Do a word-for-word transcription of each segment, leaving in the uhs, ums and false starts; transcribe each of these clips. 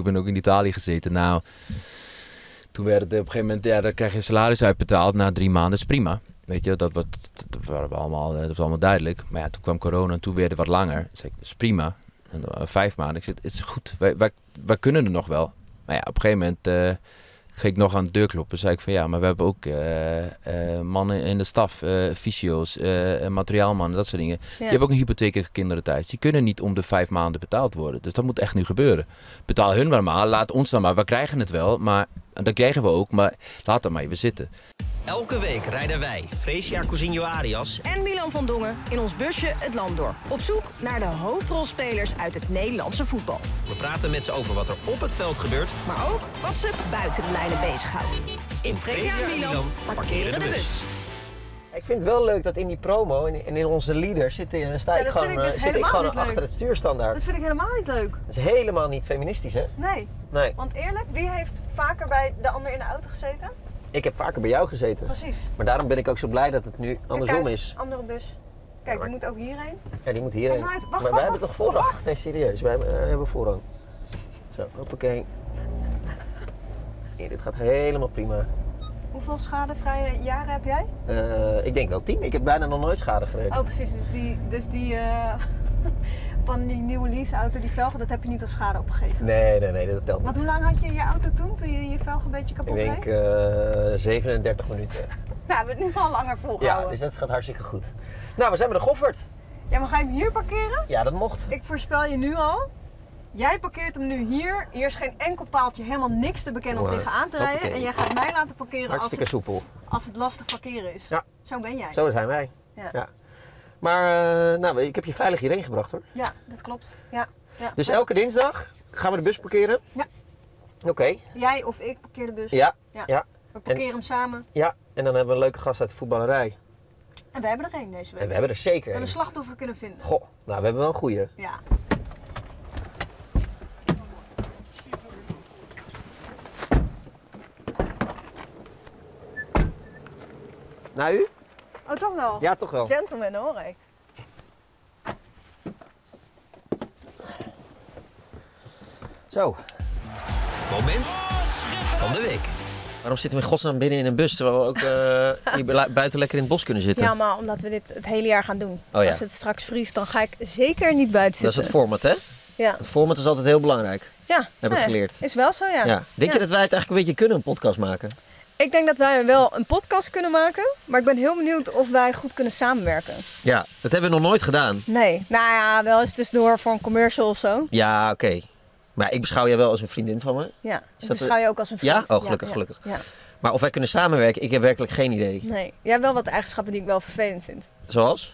ben ook in Italië gezeten. Nou, toen werd het op een gegeven moment, ja, dan krijg je salaris uitbetaald na drie maanden, dat is prima. Weet je, dat, wat, dat, waren we allemaal, dat was allemaal duidelijk. Maar ja, toen kwam corona en toen werd het wat langer. Toen zei ik, dat is prima. En dan, uh, vijf maanden. Ik zei, het is goed, wij, wij, wij kunnen er nog wel. Maar ja, op een gegeven moment uh, ging ik nog aan de deur kloppen. Zei ik van ja, maar we hebben ook uh, uh, mannen in de staf, uh, fysio's, uh, materiaalmannen, dat soort dingen. Ja. Die hebben ook een hypotheek en kinderen thuis. Die kunnen niet om de vijf maanden betaald worden. Dus dat moet echt nu gebeuren. Betaal hun maar maar, laat ons dan maar. We krijgen het wel, maar dat krijgen we ook. Maar laat dan maar even zitten. Elke week rijden wij, Fresia Cousinho Arias en Milan van Dongen in ons busje het land door. Op zoek naar de hoofdrolspelers uit het Nederlandse voetbal. We praten met ze over wat er op het veld gebeurt, maar ook wat ze buiten de lijnen bezighoudt. In Fresia en Milan, Milan parkeren de bus. bus. Ik vind het wel leuk dat in die promo en in onze leader zit, sta ja, ik gewoon, ik dus zit ik gewoon achter leuk. het stuurstandaard. Dat vind ik helemaal niet leuk. Dat is helemaal niet feministisch, hè? Nee. nee. Want eerlijk, wie heeft vaker bij de ander in de auto gezeten? Ik heb vaker bij jou gezeten. Precies. Maar daarom ben ik ook zo blij dat het nu andersom Kijk, is. Andere bus. Kijk, die moet ook hierheen. Ja, die moet hierheen. Wacht, wacht, maar wacht, wij hebben wacht, toch voorrang? wacht. Nee, serieus. Wij hebben, uh, hebben voorrang. Zo, hoppakee. Ja, dit gaat helemaal prima. Hoeveel schadevrije jaren heb jij? Uh, ik denk wel tien. Ik heb bijna nog nooit schade gereden. Oh, precies. Dus die, dus die uh, van die nieuwe leaseauto, die velgen, dat heb je niet als schade opgegeven? Nee, nee, nee, dat telt niet. Want hoe lang had je je auto toen, toen je je velgen een beetje kapot reed? Ik denk uh, zevenendertig minuten. Nou, we hebben het nu al langer volgehouden. Ja, dus dat gaat hartstikke goed. Nou, we zijn bij de Goffert. Ja, maar ga je hem hier parkeren? Ja, dat mocht. Ik voorspel je nu al. Jij parkeert hem nu hier. Hier is geen enkel paaltje, helemaal niks te bekennen om tegenaan te rijden. Hoppakee. En jij gaat mij laten parkeren hartstikke als het, soepel. als het lastig parkeren is. Ja. Zo ben jij. Zo zijn wij. Ja. ja. Maar uh, nou, ik heb je veilig hierheen gebracht hoor. Ja, dat klopt. Ja. Ja. Dus elke dinsdag gaan we de bus parkeren? Ja. Oké. Okay. Jij of ik parkeer de bus? Ja. ja. ja. We parkeren en, hem samen. Ja, en dan hebben we een leuke gast uit de voetballerij. En we hebben er één deze week. En we hebben er zeker één. We hebben een slachtoffer kunnen vinden. Goh, nou we hebben wel een goeie. Ja. Naar u? Oh, toch wel? Ja, toch wel. Gentleman hoor ik. Zo. Moment van de week. Waarom zitten we in godsnaam binnen in een bus terwijl we ook uh, hier buiten lekker in het bos kunnen zitten? Ja, maar omdat we dit het hele jaar gaan doen. Oh, ja. Als het straks vriest, dan ga ik zeker niet buiten zitten. Dat is het format, hè? Ja. Het format is altijd heel belangrijk. Ja. Heb nee, ik geleerd. Is wel zo, ja. ja. Denk ja. je dat wij het eigenlijk een beetje kunnen, een podcast maken? Ik denk dat wij wel een podcast kunnen maken, maar ik ben heel benieuwd of wij goed kunnen samenwerken. Ja, dat hebben we nog nooit gedaan. Nee, nou ja, wel eens tussendoor voor een commercial of zo. Ja, oké. Okay. Maar ik beschouw jij wel als een vriendin van me. Ja, ik beschouw je ook als een vriend. Ja? Oh, gelukkig, ja, gelukkig. Ja, ja. Maar of wij kunnen samenwerken, ik heb werkelijk geen idee. Nee, jij hebt wel wat eigenschappen die ik wel vervelend vind. Zoals?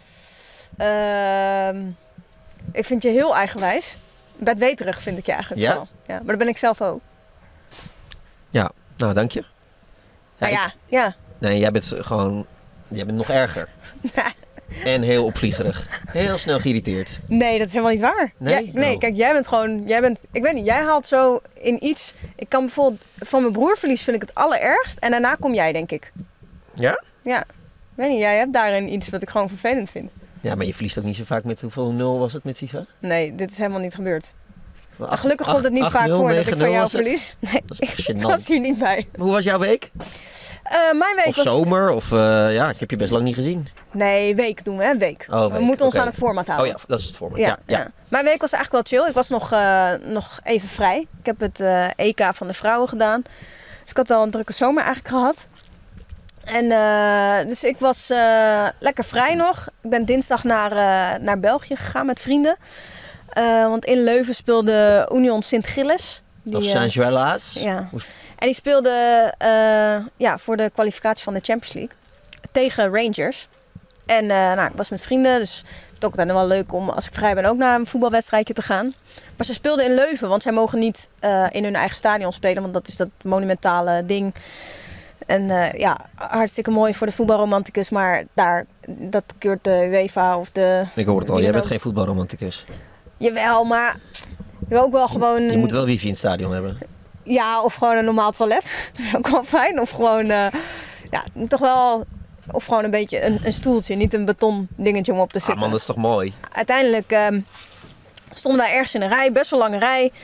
Uh, ik vind je heel eigenwijs. Bedweterig vind ik je eigenlijk ja? wel. Ja, maar dat ben ik zelf ook. Ja, nou dank je. Ja, nou ja, ik, ja. Nee, jij bent gewoon, jij bent nog erger. En heel opvliegerig. Heel snel geïrriteerd. Nee, dat is helemaal niet waar. Nee? Ja, nee, oh. kijk, jij bent gewoon, jij bent, ik weet niet, jij haalt zo in iets. Ik kan bijvoorbeeld, van mijn broerverlies vind ik het allerergst. En daarna kom jij, denk ik. Ja? Ja. Ik weet niet, jij hebt daarin iets wat ik gewoon vervelend vind. Ja, maar je verliest ook niet zo vaak met, hoeveel nul was het met FIFA? Nee, dit is helemaal niet gebeurd. Acht, gelukkig acht, komt het niet acht, vaak nul, voor dat ik van jou was verlies. Nee, dat is echt ik was hier niet bij. Hoe was jouw week? Uh, mijn week of was... zomer, of uh, ja, ik heb je best lang niet gezien. Nee, week doen we, hè, week. Oh, week. We moeten ons okay. aan het format houden. Oh ja, dat is het format. Ja, ja, ja. ja. Mijn week was eigenlijk wel chill. Ik was nog, uh, nog even vrij. Ik heb het uh, E K van de vrouwen gedaan. Dus ik had wel een drukke zomer eigenlijk gehad. En uh, dus ik was uh, lekker vrij nog. Ik ben dinsdag naar, uh, naar België gegaan met vrienden. Uh, want in Leuven speelde Union Sint-Gilles. Of Saint-Gilles. Ja. En die speelde uh, ja, voor de kwalificatie van de Champions League tegen Rangers. En uh, nou, ik was met vrienden, dus het is ook dan wel leuk om als ik vrij ben ook naar een voetbalwedstrijdje te gaan. Maar ze speelden in Leuven, want zij mogen niet uh, in hun eigen stadion spelen, want dat is dat monumentale ding. En uh, ja, hartstikke mooi voor de voetbalromanticus, maar daar, dat keurt de UEFA of de... Ik hoor het al, jij bent geen voetbalromanticus. Jawel, maar je wil ook wel gewoon... Je moet wel wifi in het stadion hebben. Ja, of gewoon een normaal toilet. Dat is ook wel fijn. Of gewoon, uh, ja, toch wel... Of gewoon een beetje een, een stoeltje, niet een beton dingetje om op te zitten. Ah man, dat is toch mooi? Uiteindelijk um, stonden wij ergens in een rij, best wel lange rij.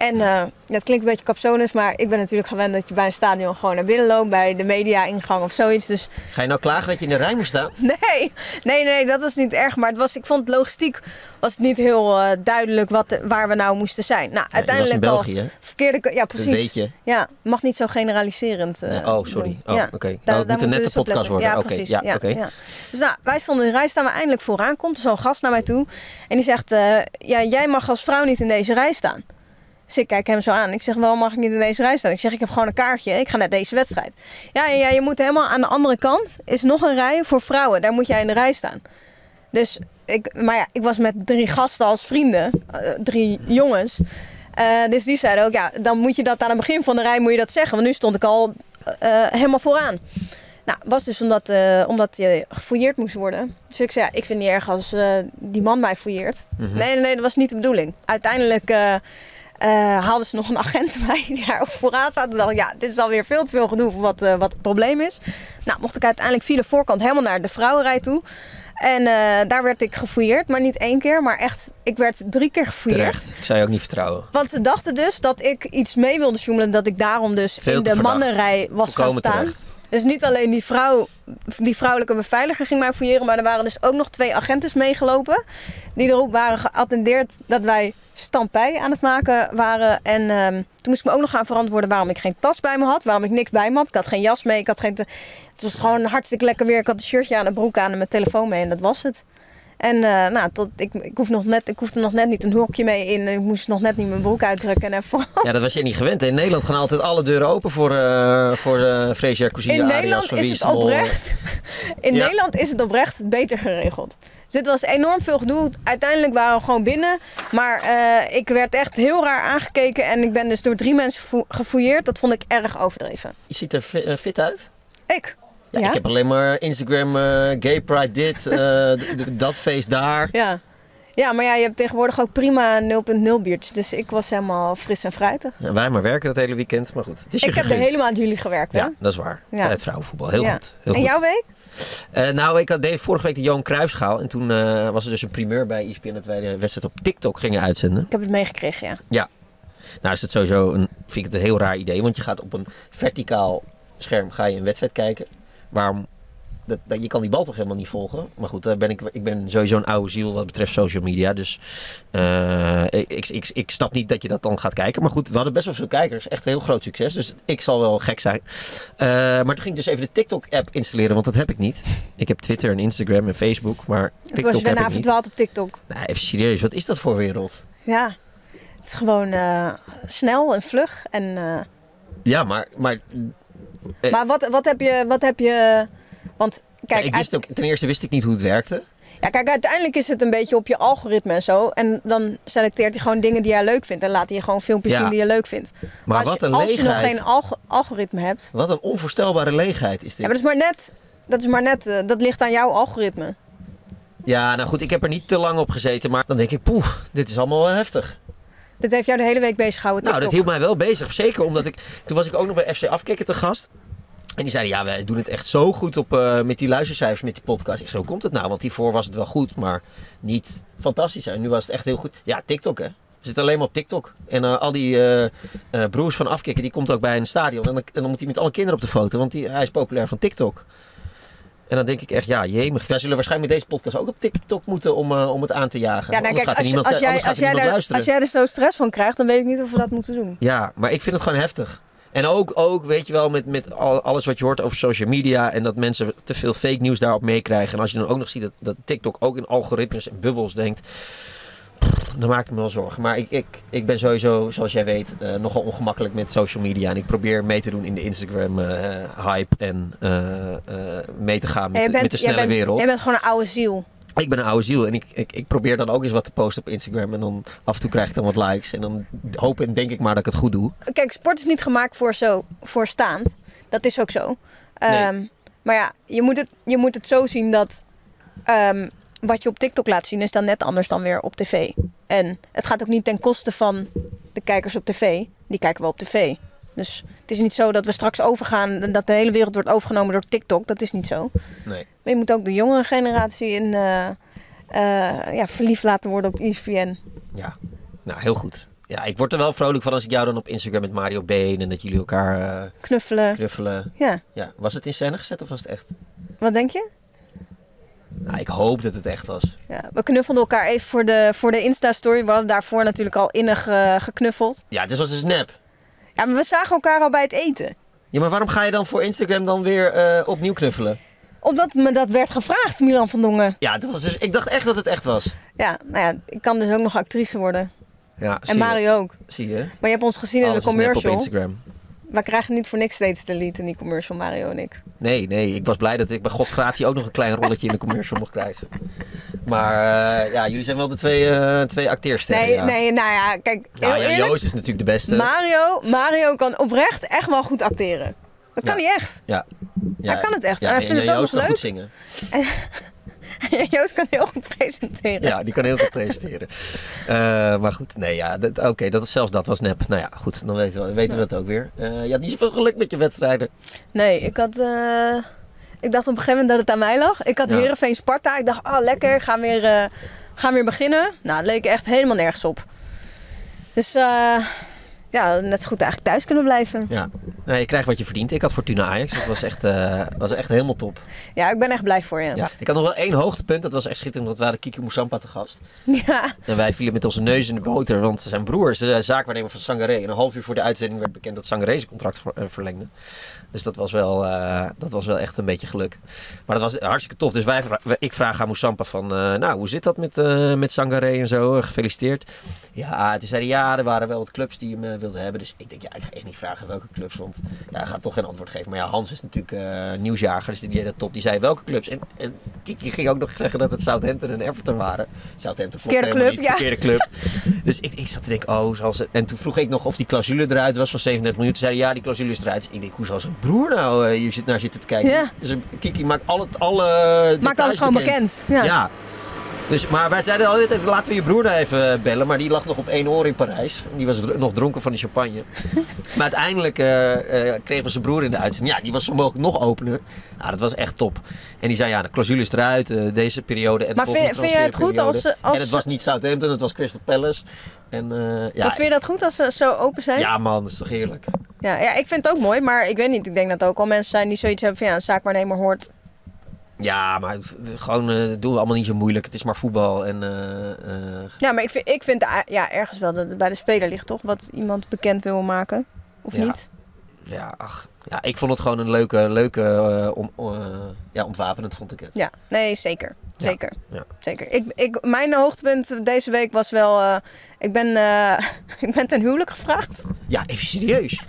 En uh, dat klinkt een beetje capsonus, maar ik ben natuurlijk gewend dat je bij een stadion gewoon naar binnen loopt, bij de media-ingang of zoiets. Dus... Ga je nou klagen dat je in de rij moest staan? Nee, nee, nee, dat was niet erg. Maar het was, ik vond het logistiek was het niet heel uh, duidelijk wat de, waar we nou moesten zijn. Nou, Ja, uiteindelijk je was in België, al verkeerde... Ja, precies. Dat weet je. Ja, mag niet zo generaliserend uh, Nee, oh, sorry. doen. Oh, ja. oké. Okay. Daar, Nou, het moet een nette dus op podcast letten. worden. Ja, Oké, precies. ja, Ja, oké. ja. Dus nou, wij stonden in de rij, staan we eindelijk vooraan. Komt er zo'n gast naar mij toe en die zegt... Uh, ja, jij mag als vrouw niet in deze rij staan. Dus ik kijk hem zo aan. Ik zeg, waarom mag ik niet in deze rij staan? Ik zeg, ik heb gewoon een kaartje. Ik ga naar deze wedstrijd. Ja, ja, je moet helemaal aan de andere kant. Is nog een rij voor vrouwen. Daar moet jij in de rij staan. Dus, ik, maar ja, ik was met drie gasten als vrienden. Uh, drie jongens. Uh, dus die zeiden ook, ja, dan moet je dat aan het begin van de rij moet je dat zeggen. Want nu stond ik al uh, helemaal vooraan. Nou, was dus omdat, uh, omdat je gefouilleerd moest worden. Dus ik zei, ja, ik vind het niet erg als uh, die man mij fouilleert. Mm-hmm. Nee, nee, nee, dat was niet de bedoeling. Uiteindelijk... Uh, Uh, haalden ze nog een agent bij die daar ook vooraan zat. Toen dacht ik, ja, dit is alweer veel te veel gedoe voor wat, uh, wat het probleem is. Nou, mocht ik uiteindelijk via de voorkant helemaal naar de vrouwenrij toe. En uh, daar werd ik gefouilleerd, maar niet één keer, maar echt, ik werd drie keer gefouilleerd. Terecht, ik zou je ook niet vertrouwen. Want ze dachten dus dat ik iets mee wilde sjoemelen, dat ik daarom dus veel in de verdacht. mannenrij was Volkomen gaan staan. Terecht. Dus niet alleen die vrouw, die vrouwelijke beveiliger ging mij fouilleren, maar er waren dus ook nog twee agentes meegelopen. Die erop waren geattendeerd dat wij stampij aan het maken waren. En um, toen moest ik me ook nog gaan verantwoorden waarom ik geen tas bij me had. Waarom ik niks bij me had. Ik had geen jas mee. Ik had geen te... Het was gewoon hartstikke lekker weer. Ik had een shirtje aan, een broek aan en mijn telefoon mee. En dat was het. En uh, nou, tot, ik, ik, hoef nog net, ik hoefde nog net niet een hokje mee in. Ik moest nog net niet mijn broek uitdrukken. En even... Ja, dat was je niet gewend. In Nederland gaan altijd alle deuren open voor, uh, voor uh, Fresia Cousinho In Arias. Nederland is het oprecht. In ja. Nederland is het oprecht beter geregeld. Dus dit was enorm veel gedoe. Uiteindelijk waren we gewoon binnen. Maar uh, ik werd echt heel raar aangekeken. En ik ben dus door drie mensen gefouilleerd. Dat vond ik erg overdreven. Je ziet er fit uit. Ik? Ja, ja? Ik heb alleen maar Instagram, uh, Gay Pride dit, uh, dat feest daar. Ja. Ja, maar ja, je hebt tegenwoordig ook prima nul punt nul biertjes. Dus ik was helemaal fris en fruitig. Ja, wij maar werken dat hele weekend, maar goed. Het is je ik gegund. heb de hele maand jullie gewerkt, hè? Ja, dat is waar. Ja. Het vrouwenvoetbal, heel ja. goed. Heel en goed. jouw week? Uh, nou, ik had, deed vorige week de Johan Cruijffschaal. En toen uh, was er dus een primeur bij E S P N dat wij de wedstrijd op TikTok gingen uitzenden. Ik heb het meegekregen, ja. Ja. Nou is het sowieso een, vind ik het een heel raar idee. Want je gaat op een verticaal scherm ga je een wedstrijd kijken. Waarom... Dat, dat, je kan die bal toch helemaal niet volgen. Maar goed, uh, ben ik, ik ben sowieso een oude ziel wat betreft social media. Dus uh, ik, ik, ik snap niet dat je dat dan gaat kijken. Maar goed, we hadden best wel veel kijkers. Echt een heel groot succes. Dus ik zal wel gek zijn. Uh, maar toen ging ik dus even de TikTok-app installeren. Want dat heb ik niet. Ik heb Twitter en Instagram en Facebook. Maar TikTok toen was je daarna heb ik niet. verdwaald op TikTok. Nou, even serieus. Wat is dat voor wereld? Ja, het is gewoon uh, snel en vlug. En, uh... Ja, maar... Maar, uh, maar wat, wat, heb je, wat heb je... Want, kijk, ja, ik wist ook, ten eerste wist ik niet hoe het werkte. Ja, kijk, uiteindelijk is het een beetje op je algoritme en zo. En dan selecteert hij gewoon dingen die jij leuk vindt. En laat hij je gewoon filmpjes ja. zien die je leuk vindt. Maar, maar als, wat je, een als je nog leegheid. geen alg- algoritme hebt... Wat een onvoorstelbare leegheid is dit. Ja, maar dat is maar net... Dat, is maar net, uh, dat ligt aan jouw algoritme. Ja, nou goed, ik heb er niet te lang op gezeten. Maar dan denk ik, poeh, dit is allemaal wel heftig. Dit heeft jou de hele week bezig gehouden, Nou, dat hield mij wel bezig. Zeker omdat ik... Toen was ik ook nog bij F C Afkikken te gast. En die zeiden, ja, wij doen het echt zo goed op, uh, met die luistercijfers, met die podcast. Ik zei, hoe komt het nou? Want hiervoor was het wel goed, maar niet fantastisch. En nu was het echt heel goed. Ja, TikTok, hè. We zitten alleen maar op TikTok. En uh, al die uh, uh, broers van Afkikken, die komt ook bij een stadion. En dan, en dan moet hij met alle kinderen op de foto, want die, hij is populair van TikTok. En dan denk ik echt, ja, jemig. Wij zullen waarschijnlijk met deze podcast ook op TikTok moeten om, uh, om het aan te jagen. Ja, nou, kijk, gaat er als, niemand, als, jij, gaat als, er jij niemand daar, luisteren. als jij er zo stress van krijgt, dan weet ik niet of we dat moeten doen. Ja, maar ik vind het gewoon heftig. En ook, ook, weet je wel, met, met alles wat je hoort over social media en dat mensen te veel fake nieuws daarop meekrijgen. En als je dan ook nog ziet dat, dat TikTok ook in algoritmes en bubbels denkt, pff, dan maak ik me wel zorgen. Maar ik, ik, ik ben sowieso, zoals jij weet, uh, nogal ongemakkelijk met social media. En ik probeer mee te doen in de Instagram uh, hype en uh, uh, mee te gaan met, bent, met de snelle bent, wereld. Jij bent gewoon een oude ziel. Ik ben een oude ziel en ik, ik, ik probeer dan ook eens wat te posten op Instagram. En dan af en toe krijg ik dan wat likes. En dan hoop en denk ik maar dat ik het goed doe. Kijk, sport is niet gemaakt voor zo voor staand. Dat is ook zo. Nee. Um, maar ja, je moet, het, je moet het zo zien dat um, wat je op TikTok laat zien is dan net anders dan weer op tv. En het gaat ook niet ten koste van de kijkers op tv. Die kijken wel op tv. Dus het is niet zo dat we straks overgaan en dat de hele wereld wordt overgenomen door TikTok. Dat is niet zo. Nee. Maar je moet ook de jongere generatie in, uh, uh, ja, verliefd laten worden op E S P N. Ja, nou heel goed. Ja, ik word er wel vrolijk van als ik jou dan op Instagram met Mario Been en dat jullie elkaar uh, Knuffelen. knuffelen. Ja. Ja. Was het in scène gezet of was het echt? Wat denk je? Nou, ik hoop dat het echt was. Ja, we knuffelden elkaar even voor de, voor de Insta-story. We hadden daarvoor natuurlijk al innig uh, geknuffeld. Ja, dit was een snap. Ja, maar we zagen elkaar al bij het eten. Ja, maar waarom ga je dan voor Instagram dan weer uh, opnieuw knuffelen? Omdat me dat werd gevraagd, Milan van Dongen. Ja, dat was dus, ik dacht echt dat het echt was. Ja, nou ja, ik kan dus ook nog actrice worden. Ja, en Mario ook. Zie je? Maar je hebt ons gezien Alles in de commercial. op Instagram. We krijgen niet voor niks steeds de lead in die commercial, Mario en ik. Nee, nee. Ik was blij dat ik bij Gods gratie ook nog een klein rolletje in de commercial mocht krijgen. Maar uh, ja, jullie zijn wel de twee, uh, twee acteersterren. Nee, ja. nee, nou ja, kijk, heel ja, ja, eerlijk. Joost is natuurlijk de beste. Mario, Mario kan oprecht echt wel goed acteren. Dat kan ja. hij echt. Ja. ja. Hij kan het echt. Ja, en hij en, vindt en het ook Joost nog kan leuk. goed zingen. En Joost kan heel goed presenteren. Ja, die kan heel goed presenteren. Uh, maar goed, nee, ja, oké, okay, dat is zelfs dat was nep. Nou ja, goed, dan weten we, weten we dat ook weer. Uh, je had niet zoveel geluk met je wedstrijden. Nee, ik had... Uh, ik dacht op een gegeven moment dat het aan mij lag. Ik had ja. Heerenveen Sparta. Ik dacht, ah, oh, lekker, gaan weer, uh, gaan weer beginnen. Nou, het leek echt helemaal nergens op. Dus uh, ja, net zo goed eigenlijk thuis kunnen blijven. Ja, nou, je krijgt wat je verdient. Ik had Fortuna Ajax. Dat was echt, uh, was echt helemaal top. Ja, ik ben echt blij voor je. Ja. Ik had nog wel één hoogtepunt. Dat was echt schitterend. Want we hadden Kiki Moussampa te gast. Ja. En wij vielen met onze neus in de boter. Want zijn broer is de zaakwaarnemer van Sangaré. En een half uur voor de uitzending werd bekend dat Sangaré zijn contract ver, uh, verlengde. Dus dat was, wel, uh, dat was wel echt een beetje geluk. Maar dat was hartstikke tof. Dus wij, ik vraag aan Moussampa van... Uh, nou, hoe zit dat met, uh, met Sangaré en zo? Uh, gefeliciteerd. Ja, toen zei hij... Ja, er waren wel wat clubs die hem uh, wilden hebben. Dus ik denk, ja, ik ga echt niet vragen welke clubs. Want ja, hij gaat toch geen antwoord geven. Maar ja, Hans is natuurlijk uh, nieuwsjager. Dus die deed dat top. Die zei welke clubs. En, en Kiki ging ook nog zeggen dat het Southampton en Everton waren. Southampton verkeerde club, niet, ja. Verkeerde club. Dus ik, ik zat te denken, oh, zoals het... En toen vroeg ik nog of die clausule eruit was van zevenendertig miljoen. Toen zei hij, ja, die clausule is eruit. Dus ik denk, hoe zal zijn broer nou uh, hier zit, naar zitten te kijken? Ja. Dus Kiki maakt alle, alle maakt alles gewoon bekend. bekend. Ja. ja. Dus, maar wij zeiden altijd, laten we je broer nou even bellen. Maar die lag nog op één oor in Parijs. Die was dr- nog dronken van de champagne. Maar uiteindelijk uh, uh, kregen we zijn broer in de uitzending. Ja, die was zo mogelijk nog opener. Nou, dat was echt top. En die zei, ja, de clausule is eruit. Uh, deze periode en maar de volgende vind, vind jij het goed als, als... En het was niet Southampton, het was Crystal Palace. En, uh, ja, maar vind je dat goed als ze zo open zijn? Ja man, dat is toch heerlijk. Ja, ja, ik vind het ook mooi. Maar ik weet niet, ik denk dat er ook al mensen zijn die zoiets hebben van... Ja, een zaakwaarnemer hoort... Ja, maar gewoon uh, doen we allemaal niet zo moeilijk. Het is maar voetbal en... Uh, uh... Ja, maar ik vind, ik vind ja, ergens wel dat het bij de speler ligt, toch? Wat iemand bekend wil maken. Of ja. niet? Ja, ach. Ja, ik vond het gewoon een leuke, leuke uh, on, uh, ja, ontwapenend vond ik het. Ja, nee, zeker. Zeker. Ja. Ja. Zeker. Ik, ik, mijn hoogtepunt deze week was wel... Uh, ik, ben, uh, ik ben ten huwelijk gevraagd. Ja, even serieus.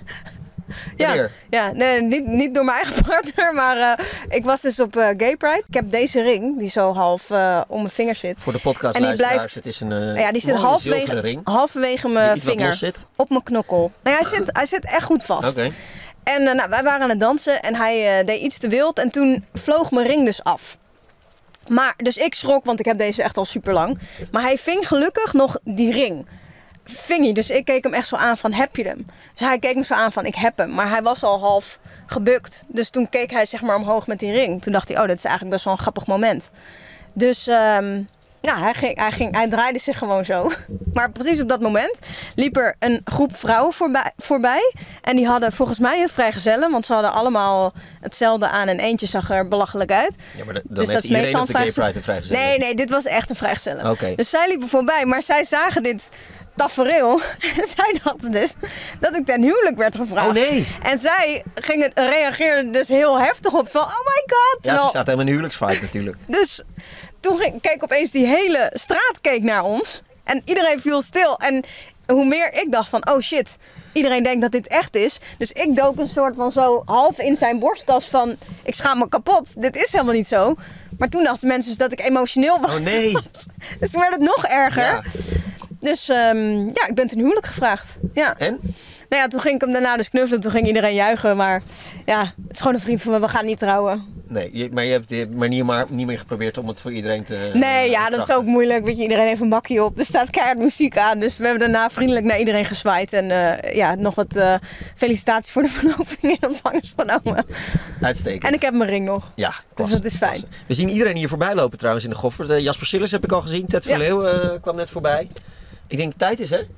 Ja, ja nee, niet, niet door mijn eigen partner, maar uh, ik was dus op uh, Gay Pride. Ik heb deze ring, die zo half uh, om mijn vinger zit. Voor de podcast en die blijft, het is een uh, ja, die zit halverwege, halverwege mijn vinger, op mijn knokkel. Nou, hij, zit, hij zit echt goed vast. Okay. En uh, nou, wij waren aan het dansen en hij uh, deed iets te wild en toen vloog mijn ring dus af. Maar, dus ik schrok, want ik heb deze echt al super lang. Maar hij ving gelukkig nog die ring. Ving hij, dus ik keek hem echt zo aan van, heb je hem? Dus hij keek me zo aan van, ik heb hem. Maar hij was al half gebukt. Dus toen keek hij zeg maar omhoog met die ring. Toen dacht hij, oh, dat is eigenlijk best wel een grappig moment. Dus um, ja, hij, ging, hij, ging, hij draaide zich gewoon zo. Maar precies op dat moment liep er een groep vrouwen voorbij. voorbij en die hadden volgens mij een vrijgezellen. Want ze hadden allemaal hetzelfde aan en eentje zag er belachelijk uit. Ja, maar dan dus heeft dat iedereen meestal op de Gay Pride een vrijgezellen. Nee, nee, dit was echt een vrijgezellen. Okay. Dus zij liepen voorbij, maar zij zagen dit tafereel. En zij dachten dus dat ik ten huwelijk werd gevraagd. Oh nee. En zij gingen, reageerden dus heel heftig op van, oh my god. Ja, ze staat helemaal in een huwelijksfight natuurlijk. Dus toen ging, keek opeens die hele straat keek naar ons. En iedereen viel stil. En hoe meer ik dacht van, oh shit, iedereen denkt dat dit echt is. Dus ik dook een soort van zo half in zijn borstkas van, ik schaam me kapot. Dit is helemaal niet zo. Maar toen dachten mensen dus dat ik emotioneel was. Oh nee. Dus toen werd het nog erger. Ja. Dus um, ja, ik ben ten huwelijk gevraagd. Ja. En? Nou ja, toen ging ik hem daarna dus knuffelen. Toen ging iedereen juichen. Maar ja, het is gewoon een vriend van me. We gaan niet trouwen. Nee, je, maar je hebt, je hebt maar niet, maar niet meer geprobeerd om het voor iedereen te... Nee, uh, ja, dat is ook moeilijk. Weet je, iedereen heeft een bakje op. Er staat keihard muziek aan. Dus we hebben daarna vriendelijk naar iedereen gezwaaid. En uh, ja, nog wat uh, felicitaties voor de verloving in ontvangst genomen. Uitstekend. En ik heb mijn ring nog. Ja, klasse, dus dat is fijn. Klasse. We zien iedereen hier voorbij lopen trouwens in de Goffert. Uh, Jasper Sillis heb ik al gezien. Ted ja. Verleeuw uh, kwam net voorbij. Ik denk tijd is, hè?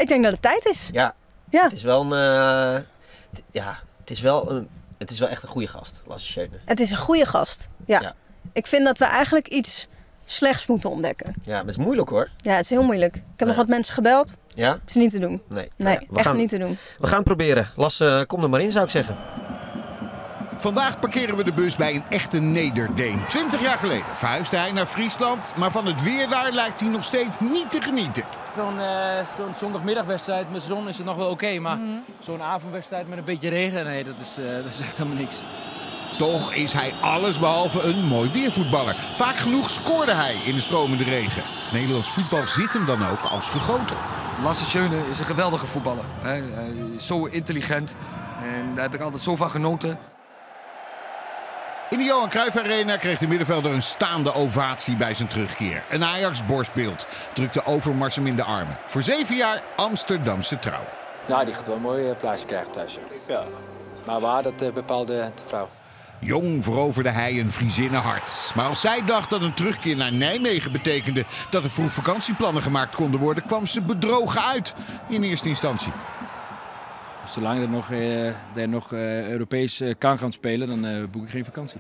Ik denk dat het tijd is. Ja, Ja. het is wel een... Uh, t- ja, het is wel, een, het is wel echt een goede gast, Lasse Schöne. Het is een goede gast. Ja. Ja. Ik vind dat we eigenlijk iets slechts moeten ontdekken. Ja, maar het is moeilijk hoor. Ja, het is heel moeilijk. Ik heb Ja. nog wat mensen gebeld. Ja? Het is niet te doen. Nee. Nee, Ja, we echt gaan, niet te doen. We gaan het proberen. Lasse, kom er maar in zou ik zeggen. Vandaag parkeren we de bus bij een echte Nederdeen. Twintig jaar geleden verhuisde hij naar Friesland, maar van het weer daar lijkt hij nog steeds niet te genieten. Zo'n uh, zo'n zondagmiddagwedstrijd met zon is het nog wel oké, okay, maar mm. zo'n avondwedstrijd met een beetje regen, nee, dat is, uh, dat is echt helemaal niks. Toch is hij allesbehalve een mooi weervoetballer. Vaak genoeg scoorde hij in de stromende regen. Nederlands voetbal zit hem dan ook als gegoten. Lasse Schöne is een geweldige voetballer. Hè. Uh, zo intelligent en daar heb ik altijd zo van genoten. In de Johan Cruijff Arena kreeg de middenvelder een staande ovatie bij zijn terugkeer. Een Ajax-borstbeeld drukte Overmars hem in de armen. Voor zeven jaar Amsterdamse trouw. Nou, die gaat wel een mooi plaatsje krijgen thuis. Ja. Maar waar, dat uh, bepaalde de vrouw. Jong veroverde hij een Friezinnenhart. Maar als zij dacht dat een terugkeer naar Nijmegen betekende dat er vroeg vakantieplannen gemaakt konden worden, kwam ze bedrogen uit in eerste instantie. Zolang er nog, uh, er nog uh, Europees uh, kan gaan spelen, dan uh, boek ik geen vakantie.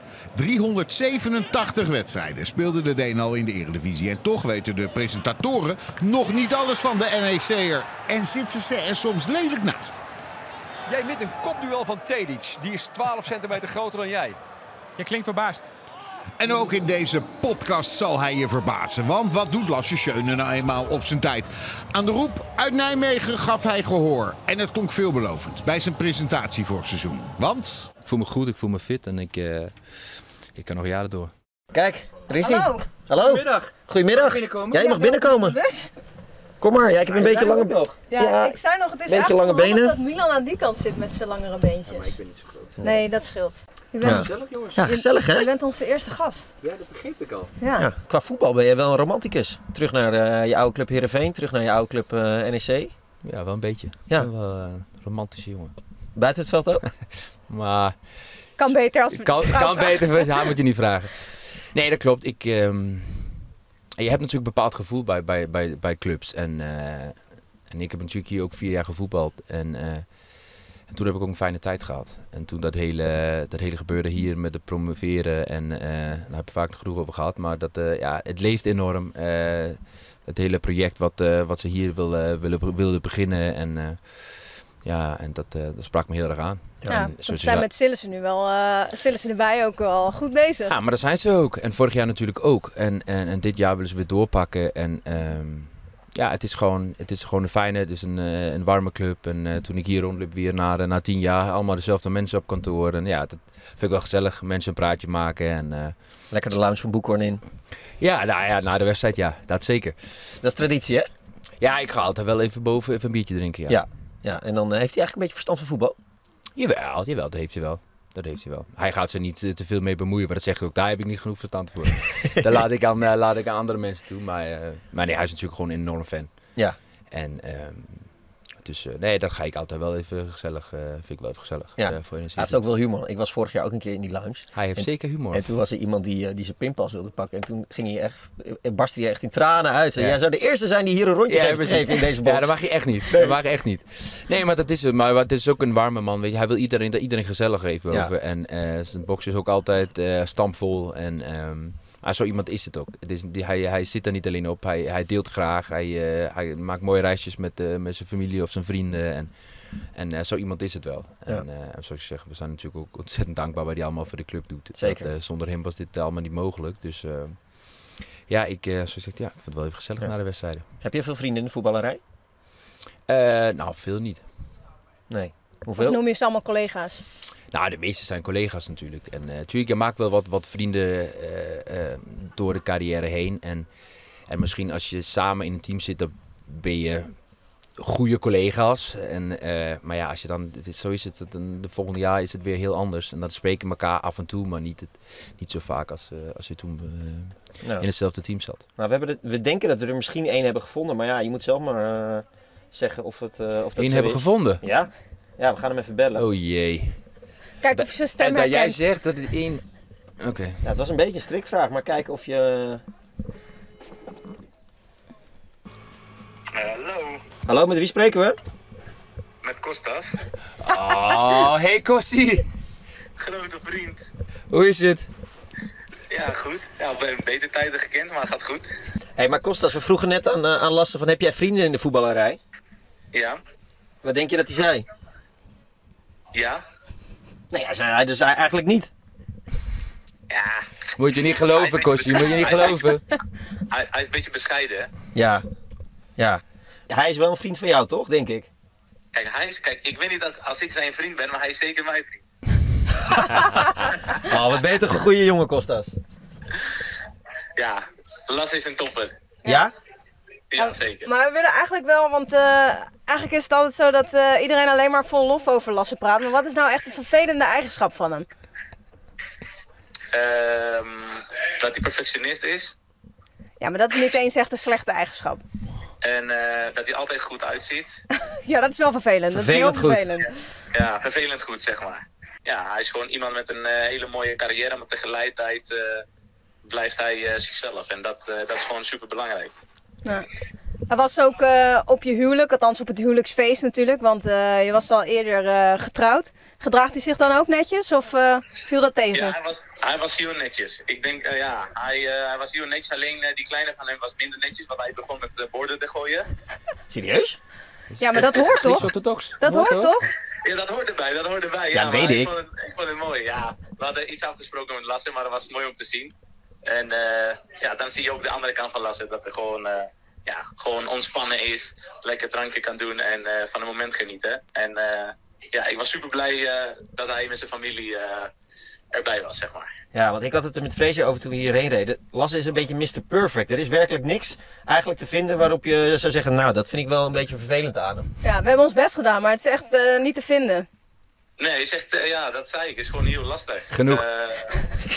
driehonderdzevenentachtig wedstrijden speelde de Deen al in de Eredivisie. En toch weten de presentatoren nog niet alles van de N E C'er. En zitten ze er soms lelijk naast. Jij wint een kopduel van Tedic. Die is twaalf centimeter groter dan jij. Je klinkt verbaasd. En ook in deze podcast zal hij je verbazen. Want wat doet Lasse Schöne nou eenmaal op zijn tijd? Aan de roep uit Nijmegen gaf hij gehoor. En het klonk veelbelovend bij zijn presentatie vorig seizoen. Want... Ik voel me goed, ik voel me fit en ik, uh, ik kan nog jaren door. Kijk, er is hij. Hallo. Hallo. Goedemiddag. Goedemiddag. Binnenkomen? Ja, je mag binnenkomen. Bus? Kom maar, ja, ik heb een beetje lange benen. Ja, Ja, ik zei nog, het is beetje eigenlijk lange wel handig benen. dat Milan aan die kant zit met zijn langere beentjes. Ja, maar ik ben niet zo groot. Nee, dat scheelt. Je bent, Ja. Gezellig, jongens. Ja, gezellig hè? je bent onze eerste gast. Ja, dat begreep ik al. Ja. Ja, qua voetbal ben je wel een romanticus. Terug naar uh, je oude club Heerenveen, terug naar je oude club uh, N E C. Ja, wel een beetje. Ja. Ik ben wel een romantische jongen. Buiten het veld ook? Maar... Kan beter als we Kan, het vrouw kan vragen. beter, haar moet je niet vragen. Nee, dat klopt. Ik, um, je hebt natuurlijk een bepaald gevoel bij, bij, bij, bij clubs. En, uh, en ik heb natuurlijk hier ook vier jaar gevoetbald. En, uh, en toen heb ik ook een fijne tijd gehad. En toen dat hele, dat hele gebeurde hier met het promoveren. En uh, daar heb ik vaak genoeg over gehad. Maar dat, uh, ja, het leeft enorm. Uh, het hele project wat, uh, wat ze hier willen, willen, wilden beginnen. En, uh, ja, en dat, uh, dat sprak me heel erg aan. Ja, En want zoals we je zijn zei- met Sillissen nu wel, uh, Sillissen erbij ook wel goed bezig. Ja, maar daar zijn ze ook. En vorig jaar natuurlijk ook. En, en, en dit jaar willen ze weer doorpakken. En um, ja, het is gewoon, het is gewoon een fijne, het is een, uh, een warme club. En uh, toen ik hier rondliep weer na, uh, na tien jaar, allemaal dezelfde mensen op kantoor. En ja, dat vind ik wel gezellig. Mensen een praatje maken. En, uh, Lekker de lounge van Boekhorn in. ja, nou ja, na de wedstrijd, ja, dat zeker. Dat is traditie hè? Ja, ik ga altijd wel even boven even een biertje drinken, ja. Ja. Ja, en dan uh, heeft hij eigenlijk een beetje verstand van voetbal. Jawel, jawel, dat heeft hij wel. Dat heeft hij wel. Hij gaat ze niet uh, te veel mee bemoeien, maar dat zegt hij ook. Daar heb ik niet genoeg verstand voor. Daar laat ik, aan, uh, laat ik aan andere mensen toe. Maar, uh, maar nee, hij is natuurlijk gewoon een enorm fan. Ja. En um, dus uh, nee, dat ga ik altijd wel even gezellig. Uh, vind ik wel even gezellig. Ja. Uh, voor Hij heeft ook wel humor. Ik was vorig jaar ook een keer in die lounge. Hij heeft en, zeker humor. En toen was er iemand die, uh, die zijn pinpas wilde pakken. En toen ging hij echt, barstte hij echt in tranen uit. Ja. Jij zou de eerste zijn die hier een rondje Ja, heeft precies. gegeven in deze box. Ja, dat mag je echt niet. Dat mag je echt niet. Nee, maar dat is het. Maar het is ook een warme man. Weet je. Hij wil iedereen, iedereen gezellig even Ja. over. En uh, zijn box is ook altijd uh, stampvol. En um, maar zo iemand is het ook. Het is, die, hij, hij zit er niet alleen op. Hij, hij deelt graag. Hij, uh, hij maakt mooie reisjes met, uh, met zijn familie of zijn vrienden. En, en uh, zo iemand is het wel. Ja. En uh, zoals je zegt, we zijn natuurlijk ook ontzettend dankbaar wat hij allemaal voor de club doet. Zeker. Dat, uh, zonder hem was dit allemaal niet mogelijk. Dus uh, ja, ik, uh, zoals gezegd, ja, ik vond het wel even gezellig Ja. na de wedstrijden. Heb je veel vrienden in de voetballerij? Uh, nou, veel niet. Nee. Of Hoeveel? noem je ze allemaal collega's? Nou, de meeste zijn collega's natuurlijk. En uh, natuurlijk, je maakt wel wat, wat vrienden uh, uh, door de carrière heen. En, en misschien als je samen in een team zit, dan ben je goede collega's. En, uh, maar ja, als je dan, zo is het, dan, de volgende jaar is het weer heel anders. En dan spreken we elkaar af en toe, maar niet, het, niet zo vaak als, uh, als je toen uh, Nou. in hetzelfde team zat. Nou, we, hebben de, we denken dat we er misschien één hebben gevonden. Maar ja, je moet zelf maar uh, zeggen of, het, uh, of dat Eén zo hebben is. gevonden? Ja. Ja, we gaan hem even bellen. Oh jee. Kijk of je zijn stem En dat jij herkent. zegt dat het één... Oké. Okay. Ja, het was een beetje een strikvraag, maar kijken of je... Hallo. Hallo, met wie spreken we? Met Kostas. Oh, hey Kossie. Grote vriend. Hoe is het? Ja, goed. Ja, we hebben beter tijden gekend, maar het gaat goed. Hé, hey, maar Kostas, we vroegen net aan, uh, aan Lasse van, heb jij vrienden in de voetballerij? Ja. Wat denk je dat hij zei? Ja. Nee, hij zei hij dus eigenlijk niet. Ja. Moet je niet geloven, Kossie, moet je niet geloven. Hij, hij is een beetje bescheiden, hè? Ja. Ja. Hij is wel een vriend van jou, toch, denk ik? Kijk, hij is, kijk, ik weet niet dat als ik zijn vriend ben, maar hij is zeker mijn vriend. Oh, wat ben je toch een goede jongen, Kostas? Ja, Lasse is een topper. Ja? Ja, zeker. Maar we willen eigenlijk wel, want uh, eigenlijk is het altijd zo dat uh, iedereen alleen maar vol lof over Lasse praat. Maar wat is nou echt een vervelende eigenschap van hem? Um, dat hij perfectionist is. Ja, maar dat is niet eens echt een slechte eigenschap. En uh, dat hij altijd goed uitziet. Ja, dat is wel vervelend. Dat is heel vervelend. Ja, ja, vervelend goed, zeg maar. Ja, hij is gewoon iemand met een uh, hele mooie carrière, maar tegelijkertijd uh, blijft hij uh, zichzelf. En dat, uh, dat is gewoon super belangrijk. Ja. Hij was ook uh, op je huwelijk, althans op het huwelijksfeest natuurlijk, want uh, je was al eerder uh, getrouwd. Gedraagt hij zich dan ook netjes of uh, viel dat tegen? Ja, hij was, hij was heel netjes. Ik denk, uh, ja, hij, uh, hij was heel netjes. Alleen uh, die kleine van hem was minder netjes, want hij begon met uh, borden te gooien. Serieus? Ja, maar dat hoort toch? Orthodox. Dat hoort toch? Ja, dat hoort erbij, dat hoort erbij. Ja, Ja, weet ik. ik. Vond het, ik vond het mooi, ja. We hadden iets afgesproken met Lasse, maar dat was mooi om te zien. En uh, ja, dan zie je ook de andere kant van Lasse, dat er gewoon... Uh, Ja, gewoon ontspannen is, lekker drankje kan doen en uh, van het moment genieten. En uh, ja, ik was super blij uh, dat hij met zijn familie uh, erbij was, zeg maar. Ja, want ik had het er met Fraser over toen we hierheen reden. Lasse is een beetje mister Perfect. Er is werkelijk niks eigenlijk te vinden waarop je zou zeggen, nou, dat vind ik wel een beetje vervelend aan hem. Ja, we hebben ons best gedaan, maar het is echt uh, niet te vinden. Nee, is echt, uh, ja, dat zei ik, is gewoon heel lastig. Genoeg. Uh,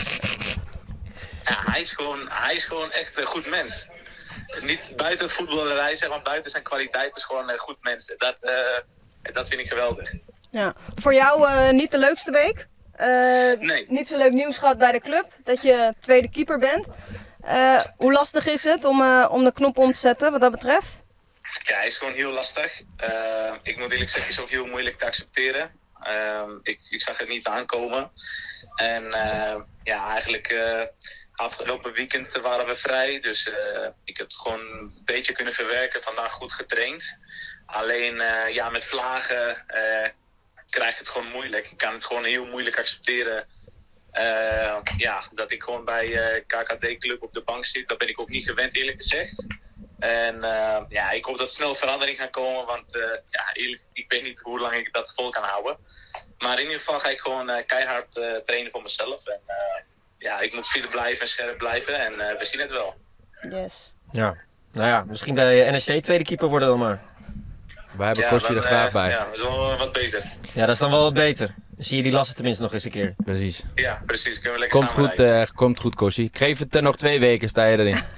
ja, hij is gewoon, hij is gewoon echt een goed mens. Niet buiten het voetballerij, zeg maar, buiten zijn kwaliteit is gewoon een goed mens. Dat, uh, dat vind ik geweldig. Ja. Voor jou uh, niet de leukste week? Uh, nee. Niet zo leuk nieuws gehad bij de club, dat je tweede keeper bent. Uh, hoe lastig is het om, uh, om de knop om te zetten wat dat betreft? Ja, hij is gewoon heel lastig. Uh, ik moet eerlijk zeggen, is ook heel moeilijk te accepteren. Uh, ik, ik zag het niet aankomen. En uh, ja, eigenlijk... Uh, Afgelopen weekend waren we vrij, dus uh, ik heb het gewoon een beetje kunnen verwerken. Vandaag goed getraind. Alleen uh, ja, met vlagen uh, krijg ik het gewoon moeilijk. Ik kan het gewoon heel moeilijk accepteren. Uh, ja, dat ik gewoon bij uh, K K D-club op de bank zit. Dat ben ik ook niet gewend, eerlijk gezegd. En uh, ja, ik hoop dat snel verandering gaat komen, want uh, ja, eerlijk, ik weet niet hoe lang ik dat vol kan houden. Maar in ieder geval ga ik gewoon uh, keihard uh, trainen voor mezelf. En, uh, Ja, ik moet fit blijven en scherp blijven en uh, we zien het wel. Yes. Ja, nou ja, misschien bij N E C tweede keeper worden dan maar. Wij hebben ja, Kostje er graag uh, bij. Ja, dat is wel wat beter. Ja, dat is dan wel wat beter. Dan zie je die Lasse tenminste nog eens een keer. Precies. Ja, precies. Kunnen we lekker Komt goed, uh, komt goed, Kossie. Ik geef het er nog twee weken, sta je erin.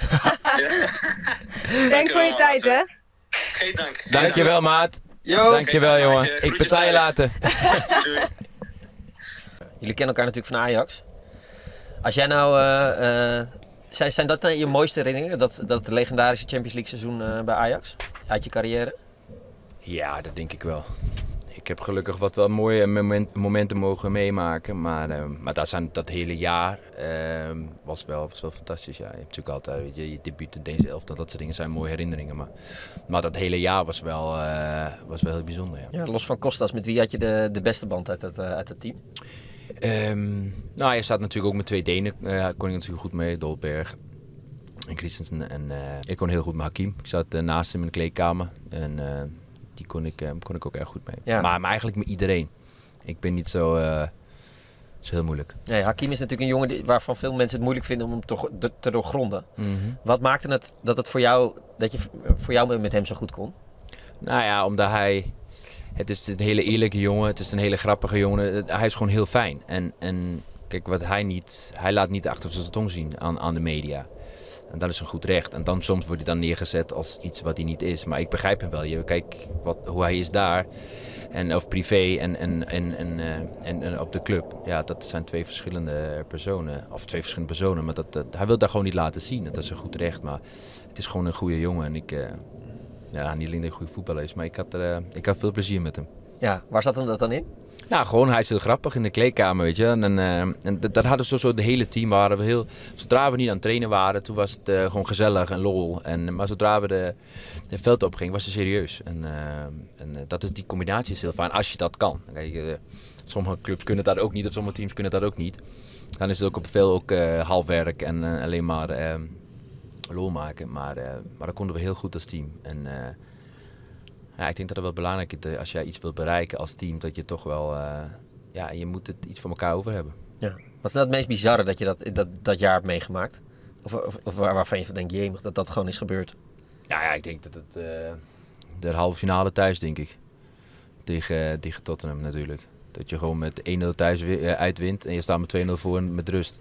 Thanks voor je tijd, hè? Geen dank. Dankjewel, maat. Yo. Dankjewel, Oké, jongen. maatje. Ik betaal je later. Doei. Jullie kennen elkaar natuurlijk van Ajax. Als jij nou, uh, uh, zijn, zijn dat dan je mooiste herinneringen? Dat, dat legendarische Champions League seizoen uh, bij Ajax? Uit je carrière? Ja, dat denk ik wel. Ik heb gelukkig wat wel mooie moment, momenten mogen meemaken. Maar, uh, maar dat, zijn, dat hele jaar uh, was, wel, was wel fantastisch. Ja. Je hebt natuurlijk altijd weet je, je debuut in deze elftal. Dat soort dingen zijn mooie herinneringen. Maar, maar dat hele jaar was wel, uh, was wel heel bijzonder. Ja. Ja, los van Kostas, met wie had je de, de beste band uit het, uh, uit het team? Um, nou, je staat natuurlijk ook met twee Denen. Uh, daar kon ik natuurlijk goed mee. Dolberg en Christensen. En uh, ik kon heel goed met Hakim. Ik zat uh, naast hem in de kleedkamer. En uh, die kon ik, uh, kon ik ook erg goed mee. Ja. Maar, maar eigenlijk met iedereen. Ik ben niet zo, uh, zo heel moeilijk. Nee, Hakim is natuurlijk een jongen die, waarvan veel mensen het moeilijk vinden om hem toch te, te doorgronden. Mm-hmm. Wat maakte het dat het voor jou, dat je voor jou met hem zo goed kon? Nou ja, omdat hij... Het is een hele eerlijke jongen, het is een hele grappige jongen. Hij is gewoon heel fijn. En, en kijk, wat hij niet... Hij laat niet achter zijn tong zien aan, aan de media. En dat is een goed recht. En dan soms wordt hij dan neergezet als iets wat hij niet is. Maar ik begrijp hem wel. Je, kijk wat, hoe hij is daar. En, of privé en, en, en, en, uh, en, en op de club. Ja, dat zijn twee verschillende personen. Of twee verschillende personen. Maar dat, dat, hij wil dat gewoon niet laten zien. Dat is een goed recht. Maar het is gewoon een goede jongen. En ik... Uh, Ja, niet alleen dat hij een goede voetballer is, maar ik had, er, uh, ik had veel plezier met hem. Ja, waar zat hem dat dan in? Nou, gewoon, hij is heel grappig in de kleedkamer, weet je. En, uh, en dat, dat hadden zo, zo, de hele team waren we heel... Zodra we niet aan het trainen waren, toen was het uh, gewoon gezellig en lol. En, maar zodra we de, de veld opgingen, was het serieus. En, uh, en uh, dat is, die combinatie is heel fijn, als je dat kan. Kijk, uh, sommige clubs kunnen dat ook niet, of sommige teams kunnen dat ook niet. Dan is het ook op veel ook uh, halfwerk en uh, alleen maar uh, lol maken. Maar, uh, maar dat konden we heel goed als team. En, uh, ja, ik denk dat het wel belangrijk is als jij iets wilt bereiken als team, dat je toch wel, uh, ja, je moet het iets van elkaar over hebben. Ja. Wat is nou het meest bizarre dat je dat, dat, dat jaar hebt meegemaakt? Of, of, of waar, waarvan je denkt, jee, dat dat gewoon is gebeurd? Nou ja, ik denk dat het uh, de halve finale thuis, denk ik. Tegen, tegen Tottenham natuurlijk. Dat je gewoon met één nul thuis uh, uitwint en je staat met twee nul voor met rust.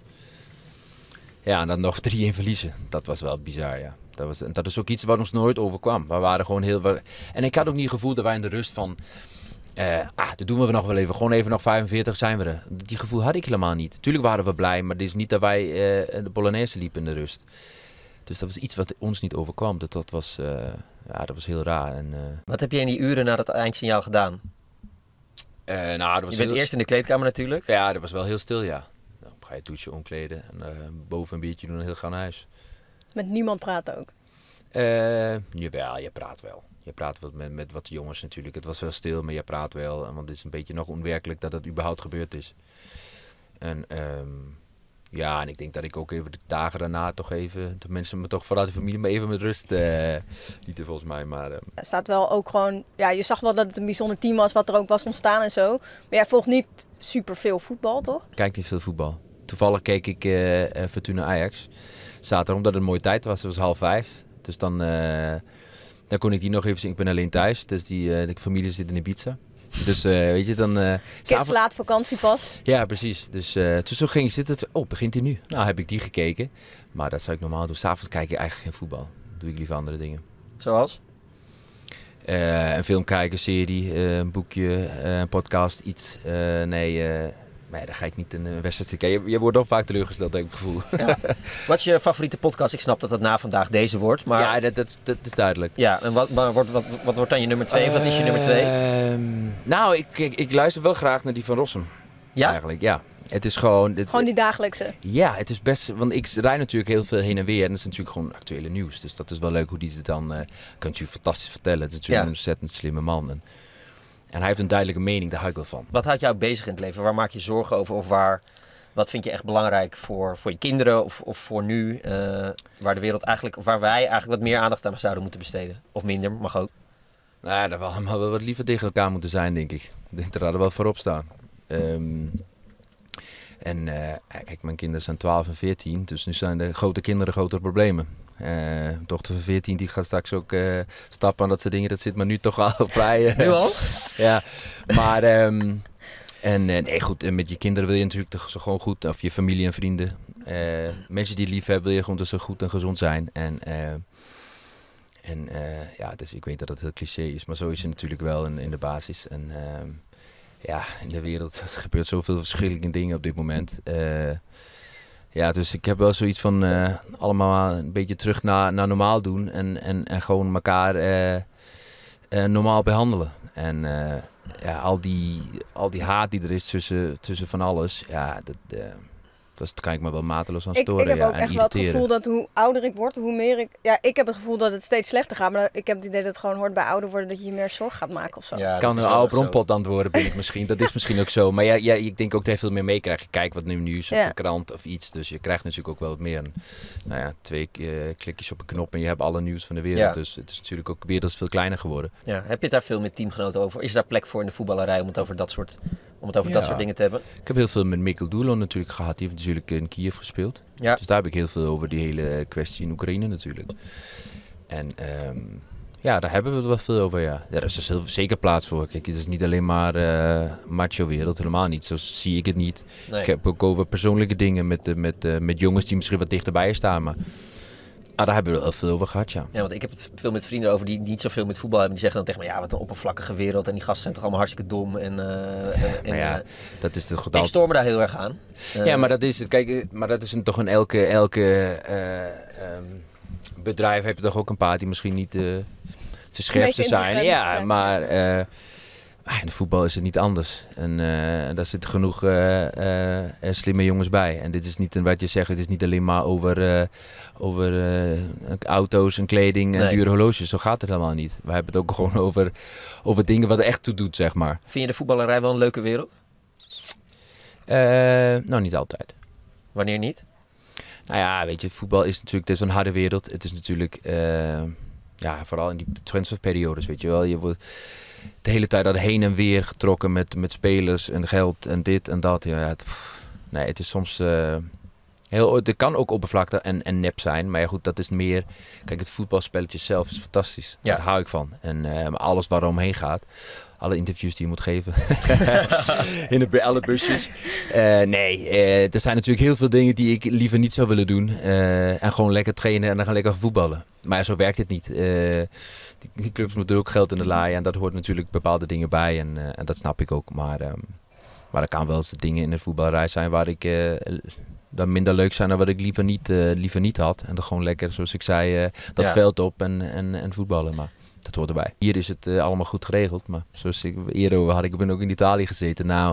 Ja, en dan nog drie een verliezen. Dat was wel bizar, ja. Dat, was, dat is ook iets wat ons nooit overkwam. We waren gewoon heel... En ik had ook niet het gevoel dat wij in de rust van... Uh, ah, dat doen we nog wel even. Gewoon even nog vijfenveertig zijn we er. Die gevoel had ik helemaal niet. Tuurlijk waren we blij, maar het is niet dat wij uh, de Polonaise liepen in de rust. Dus dat was iets wat ons niet overkwam. Dat, dat, was, uh, ja, dat was heel raar. En, uh... Wat heb je in die uren na dat eindsignaal gedaan? Uh, nou, dat was je bent heel... eerst in de kleedkamer natuurlijk. Ja, dat was wel heel stil, ja. Dan ga je douchen, omkleden en uh, boven een biertje doen en heel gauw naar huis. Met niemand praten ook? Uh, jawel, je praat wel. Je praat wel met, met wat jongens natuurlijk. Het was wel stil, maar je praat wel. Want het is een beetje nog onwerkelijk dat het überhaupt gebeurd is. En um, ja, en ik denk dat ik ook even de dagen daarna toch even... de mensen me toch vooral de familie me even met rust uh, lieten volgens mij. Maar, um. Er staat wel ook gewoon... Ja, je zag wel dat het een bijzonder team was wat er ook was ontstaan en zo. Maar jij volgt niet super veel voetbal, toch? Ik kijk niet veel voetbal. Toevallig keek ik uh, Fortuna Ajax. Zaterdag omdat het een mooie tijd was. Het was half vijf. Dus dan, uh, dan kon ik die nog even zien. Ik ben alleen thuis, dus die, uh, de familie zit in Ibiza. Dus uh, weet je, dan... Uh, Kids laat vakantiepas. Ja, precies. Dus uh, toen zo ging ik zitten. Oh, begint hij nu? Nou, heb ik die gekeken. Maar dat zou ik normaal doen. 'S Avonds kijk ik eigenlijk geen voetbal. Dan doe ik liever andere dingen. Zoals? Uh, een film kijken, serie, uh, een boekje, uh, een podcast, iets. Uh, nee... Uh, Maar ja, dan ga ik niet een wedstrijd kijken. Je, je wordt ook vaak teleurgesteld, heb ik het gevoel. Ja. Wat is je favoriete podcast? Ik snap dat het na vandaag deze wordt. Maar... Ja, dat, dat, dat is duidelijk. Ja, en wat, maar wat, wat, wat wordt dan je nummer twee? Uh, wat is je nummer twee? Uh, nou, ik, ik, ik luister wel graag naar die van Rossum. Ja? Eigenlijk, ja. Het is gewoon... Het, gewoon die dagelijkse? Ja, het is best... Want ik rijd natuurlijk heel veel heen en weer. En dat is natuurlijk gewoon actuele nieuws. Dus dat is wel leuk hoe die het dan... Uh, kunt u fantastisch vertellen. Het is natuurlijk ja. een ontzettend slimme man. En, En hij heeft een duidelijke mening, daar hou ik wel van. Wat houdt jou bezig in het leven? Waar maak je zorgen over? Of waar, wat vind je echt belangrijk voor, voor je kinderen of, of voor nu? Uh, waar de wereld eigenlijk, of waar wij eigenlijk wat meer aandacht aan zouden moeten besteden? Of minder, mag ook. Nou ja, dat we allemaal wel wat liever tegen elkaar moeten zijn, denk ik. Ik denk dat we er wel voorop staan. Um, en uh, kijk, mijn kinderen zijn twaalf en veertien, dus nu zijn de grote kinderen grotere problemen. Uh, dochter van veertien die gaat straks ook uh, stappen aan dat soort dingen. Dat zit maar nu toch al vrij. Uh, nu al? Ja, maar um, en uh, nee, goed, met je kinderen wil je natuurlijk toch zo gewoon goed, of je familie en vrienden. Uh, mensen die je lief hebben, wil je gewoon dat ze goed en gezond zijn. En, uh, en uh, ja, dus ik weet dat het heel cliché is, maar zo is het natuurlijk wel in, in de basis. En uh, ja, in de wereld gebeurt zoveel verschillende dingen op dit moment. Uh, Ja, dus ik heb wel zoiets van uh, allemaal een beetje terug naar, naar normaal doen en, en, en gewoon elkaar uh, uh, normaal behandelen. En uh, ja, al, die, al die haat die er is tussen, tussen van alles, ja, dat, uh, dat kan ik me wel mateloos aan storen. Ik, ik heb ja, ook echt wel het gevoel dat hoe ouder ik word, hoe meer ik... Ja, ik heb het gevoel dat het steeds slechter gaat, maar ik heb het idee dat het gewoon hoort bij ouder worden dat je je meer zorg gaat maken of zo. Ja, kan een oude bronpot antwoorden ben ik misschien, dat is misschien ook zo. Maar ja, ja, ik denk ook dat je veel meer meekrijgt. Kijk wat nu nieuws of ja. een krant of iets, dus je krijgt natuurlijk ook wel wat meer. En, nou ja, twee uh, klikjes op een knop en je hebt alle nieuws van de wereld. Ja. Dus het is natuurlijk ook wereld veel kleiner geworden. Ja, heb je het daar veel met teamgenoten over? Is daar plek voor in de voetballerij om het over dat soort... Om het over ja. dat soort dingen te hebben? Ik heb heel veel met Mikkel Doelo natuurlijk gehad. Die heeft natuurlijk in Kiev gespeeld. Ja. Dus daar heb ik heel veel over die hele kwestie in Oekraïne natuurlijk. En um, ja, daar hebben we het wel veel over, ja. Daar is dus heel, zeker plaats voor. Kijk, het is niet alleen maar uh, macho-wereld, helemaal niet. Zo zie ik het niet. Nee. Ik heb ook over persoonlijke dingen met, uh, met, uh, met jongens die misschien wat dichterbij staan, maar... Ah, daar hebben we wel veel over gehad, ja. Ja, want ik heb het veel met vrienden over die niet zoveel met voetbal hebben. Die zeggen dan tegen me, ja, wat een oppervlakkige wereld. En die gasten zijn toch allemaal hartstikke dom. En, uh, en, maar ja, dat is toch ik stoor me daar heel erg aan. Uh, ja, maar dat is het. Kijk, maar dat is een, toch in elke, elke uh, um, bedrijf heb je toch ook een paar die misschien niet... Uh, te scherpste zijn. Ja, ja. maar uh, in de voetbal is het niet anders. En uh, daar zitten genoeg uh, uh, slimme jongens bij. En dit is niet, wat je zegt, het is niet alleen maar over, uh, over uh, auto's en kleding en nee. dure horloges. Zo gaat het helemaal niet. We hebben het ook gewoon over, over dingen wat er echt toe doet, zeg maar. Vind je de voetballerij wel een leuke wereld? Uh, nou, niet altijd. Wanneer niet? Nou ja, weet je, voetbal is natuurlijk, het is een harde wereld. Het is natuurlijk, uh, ja, vooral in die transferperiodes, weet je wel. Je wordt de hele tijd dat heen en weer getrokken met, met spelers en geld en dit en dat. Ja, het, pff, nee, het is soms uh, heel, het kan ook oppervlakte en, en nep zijn. Maar ja, goed, dat is meer, kijk, het voetbalspelletje zelf is fantastisch. Ja. Daar hou ik van. En uh, alles waar omheen gaat. Alle interviews die je moet geven. In de, alle busjes. Uh, nee, uh, er zijn natuurlijk heel veel dingen die ik liever niet zou willen doen. Uh, en gewoon lekker trainen en dan gaan lekker voetballen. Maar zo werkt het niet. Uh, die, die clubs moeten ook geld in de laai. En dat hoort natuurlijk bepaalde dingen bij. En, uh, en dat snap ik ook. Maar, um, maar er kan wel eens dingen in de voetballerij zijn waar ik... Uh, dan minder leuk zijn dan wat ik liever niet, uh, liever niet had. En dan gewoon lekker, zoals ik zei, uh, dat ja. veld op en, en, en voetballen. Maar dat hoort erbij. Hier is het uh, allemaal goed geregeld. Maar zoals ik eerder over had, ik ben ook in Italië gezeten. Nou,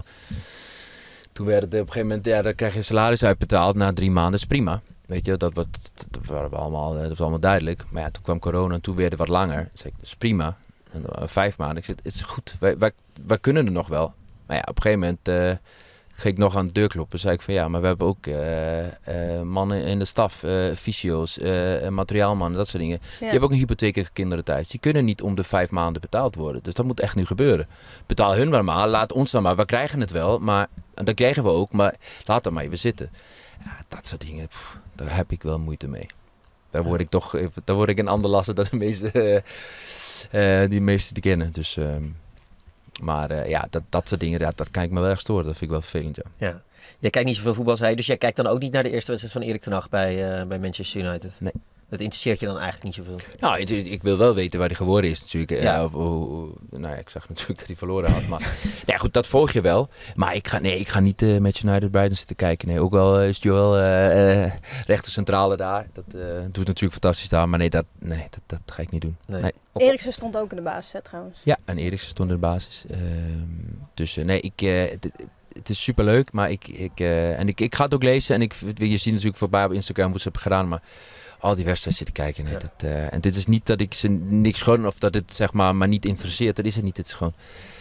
toen werd het op een gegeven moment, ja, dan krijg je salaris uitbetaald na drie maanden. Dat is prima. Weet je, dat, wat, dat, waren we allemaal, dat was allemaal duidelijk. Maar ja, toen kwam corona en toen werd het wat langer. Dat zei ik, dat is prima. En, uh, vijf maanden. Ik zei, het is goed. Wij, wij, wij kunnen er nog wel. Maar ja, op een gegeven moment... Uh, ging ik nog aan de deur kloppen. Zei ik van ja, maar we hebben ook uh, uh, mannen in de staf, uh, fysio's, uh, materiaalmannen, dat soort dingen. Ja. Die hebben ook een hypotheek en kinderen thuis. Die kunnen niet om de vijf maanden betaald worden. Dus dat moet echt nu gebeuren. Betaal hun maar maar, laat ons dan maar. We krijgen het wel, maar dat krijgen we ook, maar laat dan maar even zitten. Ja, dat soort dingen, pff, daar heb ik wel moeite mee. Daar word ik toch, daar word ik een ander lastig dan de meeste, uh, uh, die meeste die kennen. Dus... Um, Maar uh, ja, dat, dat soort dingen, dat, dat kan ik me wel echt storen. Dat vind ik wel vervelend, ja. ja. Jij kijkt niet zoveel voetbal, zei je. Dus jij kijkt dan ook niet naar de eerste wedstrijd van Erik ten Hag bij, uh, bij Manchester United? Nee. Dat interesseert je dan eigenlijk niet zoveel? Nou, ik, ik wil wel weten waar hij geworden is natuurlijk. Ja. Uh, of, of, nou ja, ik zag natuurlijk dat hij verloren had. Maar nee, goed, dat volg je wel. Maar ik ga, nee, ik ga niet uh, met United Brighton zitten kijken. Nee, ook wel is Joel uh, uh, rechter centrale daar. Dat uh, doet natuurlijk fantastisch daar. Maar nee, dat, nee, dat, dat ga ik niet doen. Nee. Nee. Eriksen stond ook in de basis, hè, trouwens. Ja, en Eriksen stond in de basis. Uh, dus uh, nee, ik... Uh, d- Het is superleuk, maar ik, ik, uh, en ik, ik ga het ook lezen. En ik, je ziet natuurlijk voorbij op Instagram hoe ze hebben gedaan. Maar al die wedstrijden zitten kijken. Nee, ja. dat, uh, en dit is niet dat ik ze niks gun of dat het zeg maar, maar niet interesseert. Dat is het niet. Het is gewoon...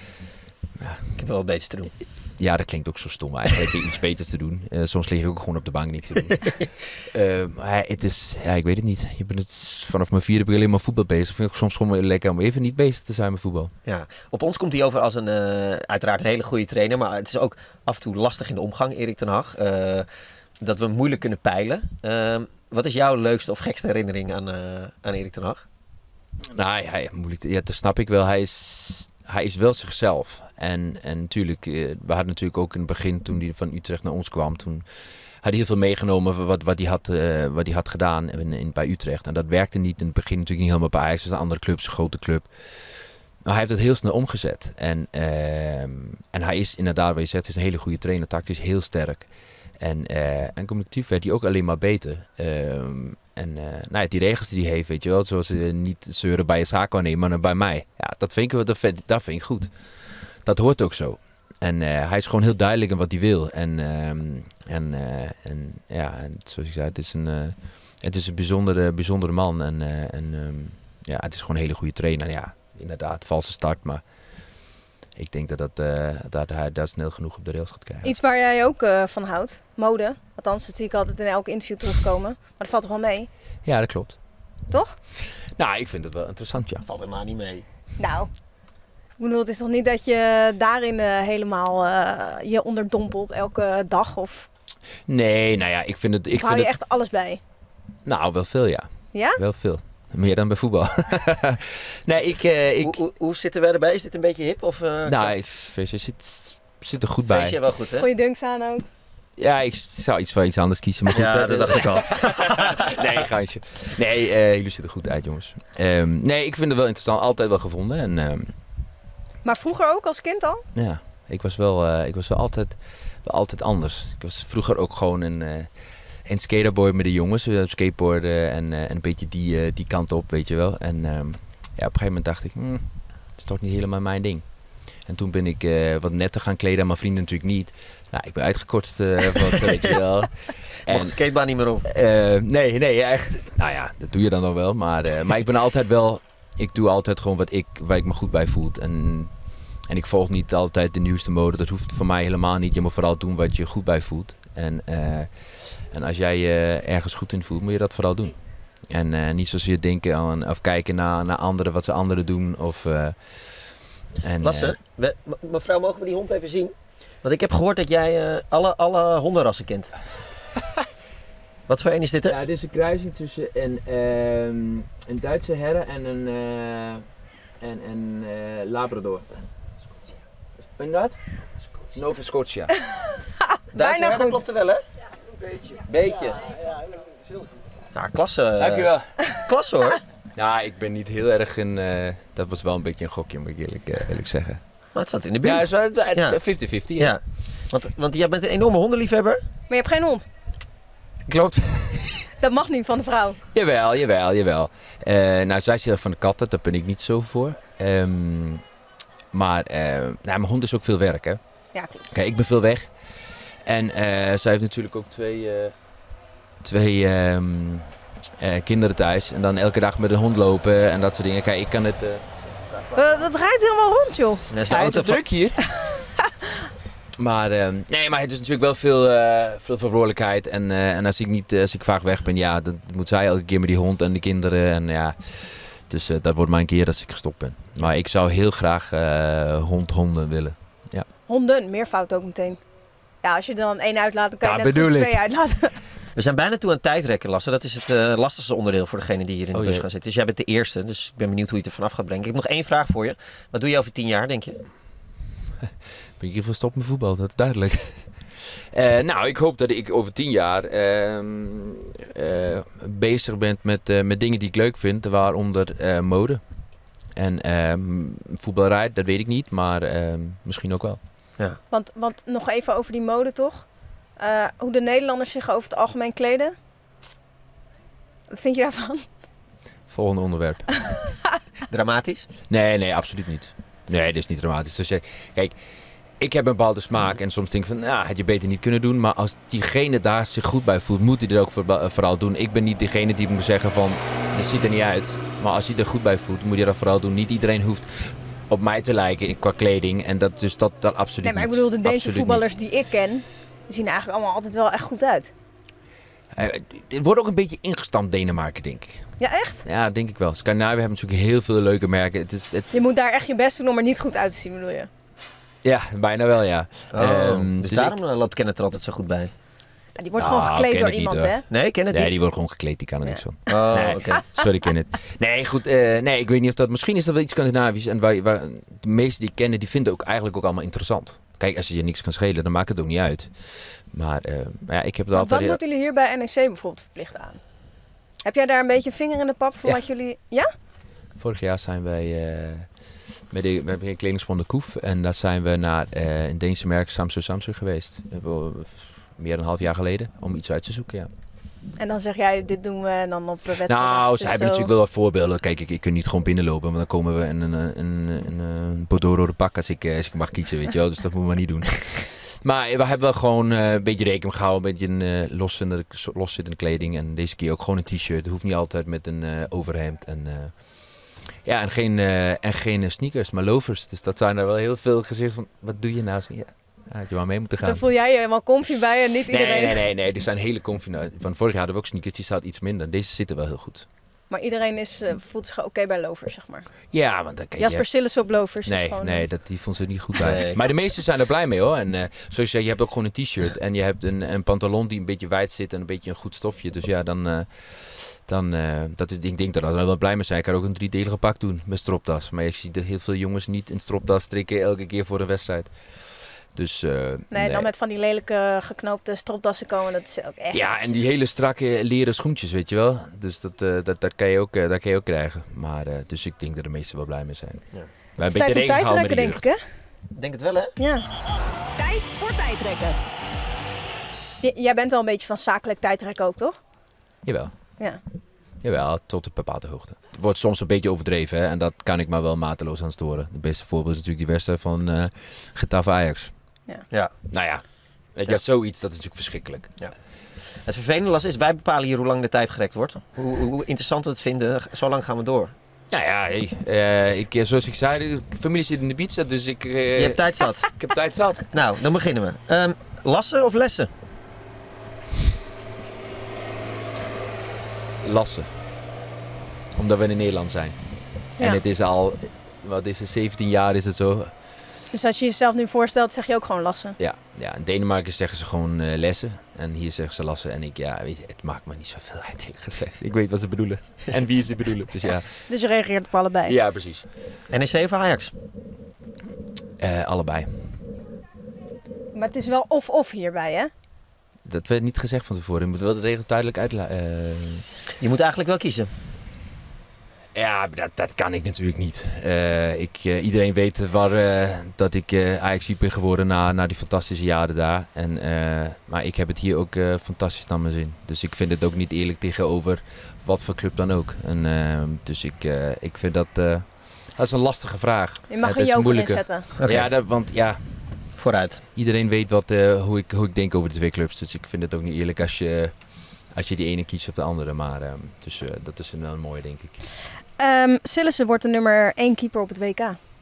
Ja. Ik heb wel wat beters te doen. Ja, dat klinkt ook zo stom eigenlijk. Iets beters te doen. Uh, soms lig ik ook gewoon op de bank niks te doen. uh, maar het is... Ja, ik weet het niet. Je bent het, vanaf mijn vierde ben ik alleen maar voetbal bezig. Ik vind het soms gewoon lekker om even niet bezig te zijn met voetbal. Ja, op ons komt hij over als een... Uh, uiteraard een hele goede trainer. Maar het is ook af en toe lastig in de omgang, Erik ten Hag. Uh, dat we hem moeilijk kunnen peilen. Uh, wat is jouw leukste of gekste herinnering aan, uh, aan Erik ten Hag? Nou ja, moeilijk. Ja, dat snap ik wel. Hij is... Hij is wel zichzelf. En, en natuurlijk, we hadden natuurlijk ook in het begin, toen hij van Utrecht naar ons kwam, toen had hij heel veel meegenomen van wat, wat, hij had, uh, wat hij had gedaan in, in, bij Utrecht. En dat werkte niet in het begin natuurlijk niet helemaal bij Ajax. Het is een andere club, een grote club. Maar hij heeft het heel snel omgezet. En, uh, en hij is inderdaad, wat je zegt, is een hele goede trainer. Tactisch heel sterk. En, uh, en communicatief werd hij ook alleen maar beter. Uh, En uh, nou ja, die regels die hij heeft, weet je wel, zoals ze uh, niet zeuren bij je zaakwaarnemer, maar bij mij. Ja, dat vind ik, dat vind, dat vind ik goed. Dat hoort ook zo. En uh, hij is gewoon heel duidelijk in wat hij wil. En, um, en, uh, en ja, en zoals ik zei, het is een, uh, het is een bijzondere, bijzondere man. En, uh, en um, ja, het is gewoon een hele goede trainer. Ja, inderdaad, valse start, maar ik denk dat, dat, uh, dat hij daar snel genoeg op de rails gaat krijgen. Iets waar jij ook uh, van houdt, mode. Althans, dat zie ik altijd in elk interview terugkomen. Maar dat valt toch wel mee? Ja, dat klopt. Toch? Nou, ik vind het wel interessant, ja. Valt helemaal niet mee. Nou, ik bedoel, het is toch niet dat je daarin uh, helemaal uh, je onderdompelt elke dag? Of nee, nou ja, ik vind het... Ik hou vind je het... echt alles bij? Nou, wel veel, ja. Ja? Wel veel. Meer dan bij voetbal. nee, ik... Uh, ik... Hoe, hoe, hoe zitten we erbij? Is dit een beetje hip? Of, uh, nou, ik je zit, zit er goed bij. Feestje wel goed, hè? Goeie dunks aan ook. Ja, ik zou iets van iets anders kiezen. Maar goed, ja, hè, dat dacht ik al. nee, gaantje. Nee, uh, jullie zitten goed uit, jongens. Um, nee, ik vind het wel interessant. Altijd wel gevonden. En, um, maar vroeger ook, als kind al? Ja, ik was wel, uh, ik was wel altijd, wel altijd anders. Ik was vroeger ook gewoon een, uh, een skaterboy met de jongens. Uh, skateboarden en, uh, en een beetje die, uh, die kant op, weet je wel. En um, ja, op een gegeven moment dacht ik, hm, het is toch niet helemaal mijn ding. En toen ben ik uh, wat netter gaan kleden, en mijn vrienden natuurlijk niet. Nou, ik ben uitgekotst uh, van zo, weet je wel. Mocht de skatebaan niet meer op? Uh, nee, nee, echt. Nou ja, dat doe je dan nog wel. Maar, uh, maar ik ben altijd wel, ik doe altijd gewoon wat ik, waar ik me goed bij voel. En, en ik volg niet altijd de nieuwste mode. Dat hoeft voor mij helemaal niet. Je moet vooral doen wat je goed bij voelt. En, uh, en als jij je uh, ergens goed in voelt, moet je dat vooral doen. En uh, niet zozeer denken aan, of kijken naar, naar anderen, wat ze anderen doen. Of, uh, en, Lasse, uh, we, mevrouw, mogen we die hond even zien? Want ik heb gehoord dat jij uh, alle, alle hondenrassen kent. Wat voor een is dit, hè? Ja, dit is een kruising tussen een, um, een Duitse herder en een, uh, en, een uh, Labrador. Een wat? Nova Scotia. Bijna goed. Dat klopt er wel, hè? Ja, een beetje. Beetje. Ja, ja, dat is heel goed. Nou, klasse. Dankjewel. Klasse hoor. Ja, ik ben niet heel erg een... Uh, dat was wel een beetje een gokje, moet ik eerlijk, uh, eerlijk zeggen. Maar het zat in de buurt. Ja, vijftig vijftig. Ja. ja. Want, want jij bent een enorme hondenliefhebber. Maar je hebt geen hond. Klopt. Dat mag niet van de vrouw. Jawel, jawel, jawel. Uh, nou, zij is heel erg van de katten, daar ben ik niet zo voor. Um, maar uh, nou, mijn hond is ook veel werk, hè. Ja, klopt. Kijk, ik ben veel weg. En uh, zij heeft natuurlijk ook twee, uh, twee um, uh, kinderen thuis. En dan elke dag met een hond lopen en dat soort dingen. Kijk, ik kan het... Uh... Uh, dat rijdt helemaal rond, joh. Ja, is de auto ja, druk hier. Maar, uh, nee, maar het is natuurlijk wel veel, uh, veel verantwoordelijkheid. En, uh, en als ik niet, uh, als ik vaak weg ben, ja, dan moet zij elke keer met die hond en de kinderen. En ja, dus uh, dat wordt maar een keer als ik gestopt ben. Maar ik zou heel graag uh, hond, honden willen. Ja. Honden, meervoud ook meteen. Ja, als je er dan één uitlaat, dan kan je ja, net goed ik. twee uitlaten. We zijn bijna toe aan tijdrekken, Lasse. Dat is het uh, lastigste onderdeel voor degene die hier in de oh, bus gaan zitten. Dus jij bent de eerste, dus ik ben benieuwd hoe je het er vanaf gaat brengen. Ik heb nog één vraag voor je. Wat doe je over tien jaar, denk je? Ben ik hiervoor stop met voetbal, dat is duidelijk. uh, nou, ik hoop dat ik over tien jaar uh, uh, bezig ben met, uh, met dingen die ik leuk vind, waaronder uh, mode. En uh, voetbalrij, dat weet ik niet, maar uh, misschien ook wel. Ja. Want, want nog even over die mode toch? Uh, hoe de Nederlanders zich over het algemeen kleden. Wat vind je daarvan? Volgende onderwerp. Dramatisch? Nee, nee, absoluut niet. Nee, dat is niet dramatisch. Dus, kijk, ik heb een bepaalde smaak en soms denk ik van, nou, had je beter niet kunnen doen. Maar als diegene daar zich goed bij voelt, moet hij dat ook voor, vooral doen. Ik ben niet degene die moet zeggen van, dat ziet er niet uit. Maar als hij er goed bij voelt, moet hij dat vooral doen. Niet iedereen hoeft op mij te lijken qua kleding. En dat, dus dat, dat absoluut Nee, maar ik niet. bedoel, de Deense absoluut voetballers niet. die ik ken, die zien eigenlijk allemaal altijd wel echt goed uit. Uh, het wordt ook een beetje ingestampt Denemarken, denk ik. Ja, echt? Ja, denk ik wel. Scandinavië hebben natuurlijk heel veel leuke merken. Het is, het... Je moet daar echt je best doen om er niet goed uit te zien, bedoel je? Ja, bijna wel, ja. Oh, um, dus, dus daarom ik... loopt Kenneth er altijd zo goed bij. Ja, die wordt nou, gewoon gekleed door iemand, niet, hè? Nee, Kenneth Nee, niet. die wordt gewoon gekleed. Die kan er ja. niks van. Oh, nee, okay. Sorry, Kenneth. Nee, goed. Uh, nee, ik weet niet of dat... Misschien is dat wel iets Scandinavisch. En waar, waar, de meesten die ik ken, die vinden ook eigenlijk ook allemaal interessant. Kijk, als je je niks kan schelen, dan maakt het ook niet uit. Maar uh, ja, ik heb het altijd... Wat moeten jullie hier bij N E C bijvoorbeeld verplicht aan? Heb jij daar een beetje vinger in de pap voor ja. wat jullie... Ja? Vorig jaar zijn wij... Uh, met de, we hebben een kledingspon de Koef. En daar zijn we naar uh, een Deense merk Samsung Samsung geweest. Meer dan een half jaar geleden. Om iets uit te zoeken, ja. En dan zeg jij, dit doen we en dan op de wedstrijd. Nou, ze hebben zo. natuurlijk wel wat voorbeelden. Kijk, ik, ik kan niet gewoon binnenlopen, want dan komen we in een, een, een, een, een bordeaux pak als ik, als ik mag kiezen, weet je wel. Dus dat moeten we maar niet doen. Maar we hebben wel gewoon uh, een beetje rekening gehouden, een beetje een uh, loszendende, loszittende kleding. En deze keer ook gewoon een t-shirt. Het hoeft niet altijd met een uh, overhemd. En, uh, ja, en geen, uh, en geen sneakers, maar loafers. Dus dat zijn er wel heel veel gezegd van, wat doe je nou? Ja. Ja, had je wel mee moeten gaan. Dus dan voel jij je helemaal comfy bij en niet nee, iedereen... Nee, nee, nee. Er zijn hele comfy... Van vorig jaar hadden we ook sneakers, die staat iets minder. Deze zitten wel heel goed. Maar iedereen is, uh, voelt zich oké okay bij loafers, zeg maar. Ja, want dan kijk je... Jasper Sillis op loafers. Nee, is gewoon... nee dat, die vond ze niet goed bij. Nee. Maar de meesten zijn er blij mee, hoor. En uh, zoals je zei, je hebt ook gewoon een t-shirt. En je hebt een, een pantalon die een beetje wijd zit en een beetje een goed stofje. Dus ja, dan... Uh, dan uh, dat is, ik denk dat er wel blij mee zijn. Ik kan ook een driedelige pak doen met stropdas. Maar ik zie er heel veel jongens niet in stropdas strikken elke keer voor een wedstrijd. Dus, uh, nee, nee, dan met van die lelijke geknoopte stropdassen komen, dat is ook echt... Ja, en die hele strakke leren schoentjes, weet je wel. Dus dat, uh, dat, dat, kan, je ook, uh, dat kan je ook krijgen. Maar, uh, dus ik denk dat de meesten wel blij mee zijn. Ja. Het is tijd om tijd trekken, denk ik, hè? Denk het wel, hè? Ja. Tijd voor tijdrekken. J- jij bent wel een beetje van zakelijk tijdrekken ook, toch? Jawel. Ja. Jawel, tot een bepaalde hoogte. Het wordt soms een beetje overdreven hè, en dat kan ik maar wel mateloos aan storen. Het beste voorbeeld is natuurlijk die wedstrijd van uh, Getafe Ajax. Ja. Ja. Nou ja, weet je, Ja. zoiets, dat is natuurlijk verschrikkelijk. Ja. Het vervelende Las is, wij bepalen hier hoe lang de tijd gerekt wordt. Hoe, hoe interessant we het vinden, zo lang gaan we door. Nou ja, hey, uh, ik, zoals ik zei, de familie zit in de pizza, dus ik... Uh, Je hebt tijd zat. Ik heb tijd zat. Nou, dan beginnen we. Um, lassen of lessen? Lassen. Omdat we in Nederland zijn. Ja. En het is al, wat is het, zeventien jaar is het zo. Dus als je jezelf nu voorstelt, zeg je ook gewoon lassen. Ja, ja, in Denemarken zeggen ze gewoon uh, lessen. En hier zeggen ze lassen. En ik, ja, weet je, het maakt me niet zoveel uit eerlijk gezegd. Ik weet wat ze bedoelen. En wie ze bedoelen. Dus ja. Dus je reageert op allebei. Ja, precies. N E C of Ajax? Uh, allebei. Maar het is wel of-of hierbij, hè? Dat werd niet gezegd van tevoren. Je moet wel de regels duidelijk uitleggen. Uh... Je moet eigenlijk wel kiezen. Ja, dat, dat kan ik natuurlijk niet. Uh, ik, uh, iedereen weet waar, uh, dat ik uh, Ajax ben geworden na, na die fantastische jaren daar. En, uh, maar ik heb het hier ook uh, fantastisch naar mijn zin. Dus ik vind het ook niet eerlijk tegenover wat voor club dan ook. En, uh, dus ik, uh, ik vind dat... Uh, dat is een lastige vraag. Je mag uh, een joker inzetten. Okay. Ja, dat, want ja... Vooruit. Iedereen weet wat, uh, hoe, ik, hoe ik denk over de twee clubs. Dus ik vind het ook niet eerlijk als je, als je die ene kiest of de andere. Maar uh, dus, uh, dat is wel een mooie, denk ik. Um, Sillissen wordt de nummer één keeper op het W K.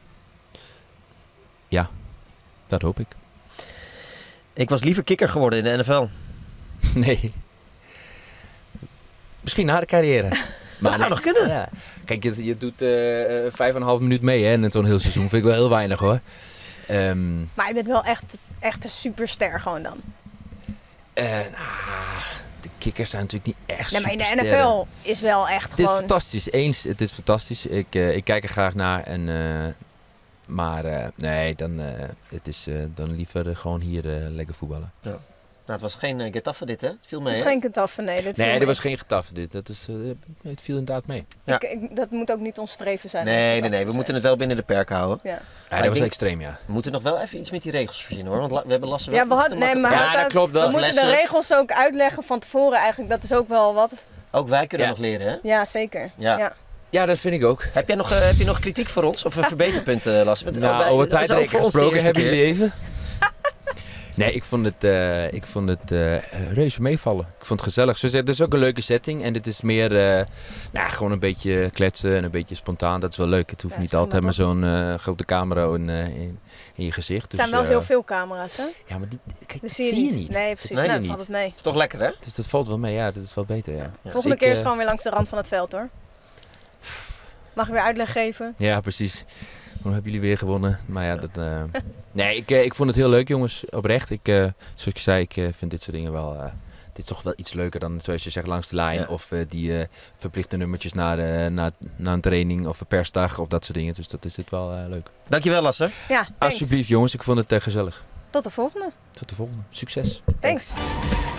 Ja, dat hoop ik. Ik was liever kikker geworden in de N F L. Nee. Misschien na de carrière. Maar dat zou nog kunnen. Ja. Kijk, je, je doet uh, vijf en een half minuut mee hè, in zo'n heel seizoen. Vind ik wel heel weinig hoor. Um, maar je bent wel echt, echt een superster gewoon dan. Uh, nah, de kikkers zijn natuurlijk niet echt nee, maar in de supersterren. N F L is wel echt het gewoon... Het is fantastisch. Eens, het is fantastisch. Ik, uh, ik kijk er graag naar. En, uh, maar uh, nee, dan, uh, het is, uh, dan liever uh, gewoon hier uh, lekker voetballen. Ja. Nou, het was geen uh, Getafe dit, hè? Het viel mee, Het is hè? geen Getafe, nee. Dit nee, er was geen Getafe dit. Dat is, uh, het viel inderdaad mee. Ja. Ik, ik, dat moet ook niet ons streven zijn. Nee, nee, nee. We moeten het wel binnen de perken houden. Ja, ja dat was denk, extreem, ja. We moeten nog wel even iets met die regels verzinnen, hoor. Want we hebben lassen wel ja, we hadden, nee, maar ja, dat klopt wel. We moeten de regels ook uitleggen van tevoren eigenlijk. Dat is ook wel wat. Ook wij kunnen ja. nog leren, hè? Ja, zeker. Ja. ja. Ja, dat vind ik ook. Heb jij nog, uh, heb je nog kritiek voor ons? Of een verbeterpunt, uh, Lasse? Nou, over tijdrekken gesproken, hebben jullie even? Nee, ik vond het, uh, ik vond het uh, reuze meevallen. Ik vond het gezellig. Ze zeggen, het is ook een leuke setting. En dit is meer uh, nou, gewoon een beetje kletsen en een beetje spontaan. Dat is wel leuk. Het hoeft ja, niet altijd met zo'n uh, grote camera in, uh, in, in je gezicht. Dus, het zijn wel uh, heel veel camera's, hè? Ja, maar die, kijk, dat zie zie je je niet. niet. Nee, precies. Dat Nou, niet. valt het mee. Is toch lekker, hè? Dus dat valt wel mee. Ja, dat is wel beter, ja. Ja. Dus volgende ik, keer uh, is gewoon weer langs de rand van het veld, hoor. Mag ik weer uitleg geven? Ja, precies. Dan hebben jullie weer gewonnen. Maar ja, dat... Uh... nee, ik, uh, ik vond het heel leuk, jongens. Oprecht. Ik, uh, zoals ik zei, ik uh, vind dit soort dingen wel... Uh, dit is toch wel iets leuker dan, zoals je zegt, langs de lijn. Ja. Of uh, die uh, verplichte nummertjes na, de, na, na een training of een persdag of dat soort dingen. Dus dat is dit wel uh, leuk. Dankjewel, Lasse. Ja, alsjeblieft, jongens. Ik vond het uh, gezellig. Tot de volgende. Tot de volgende. Succes. Thanks.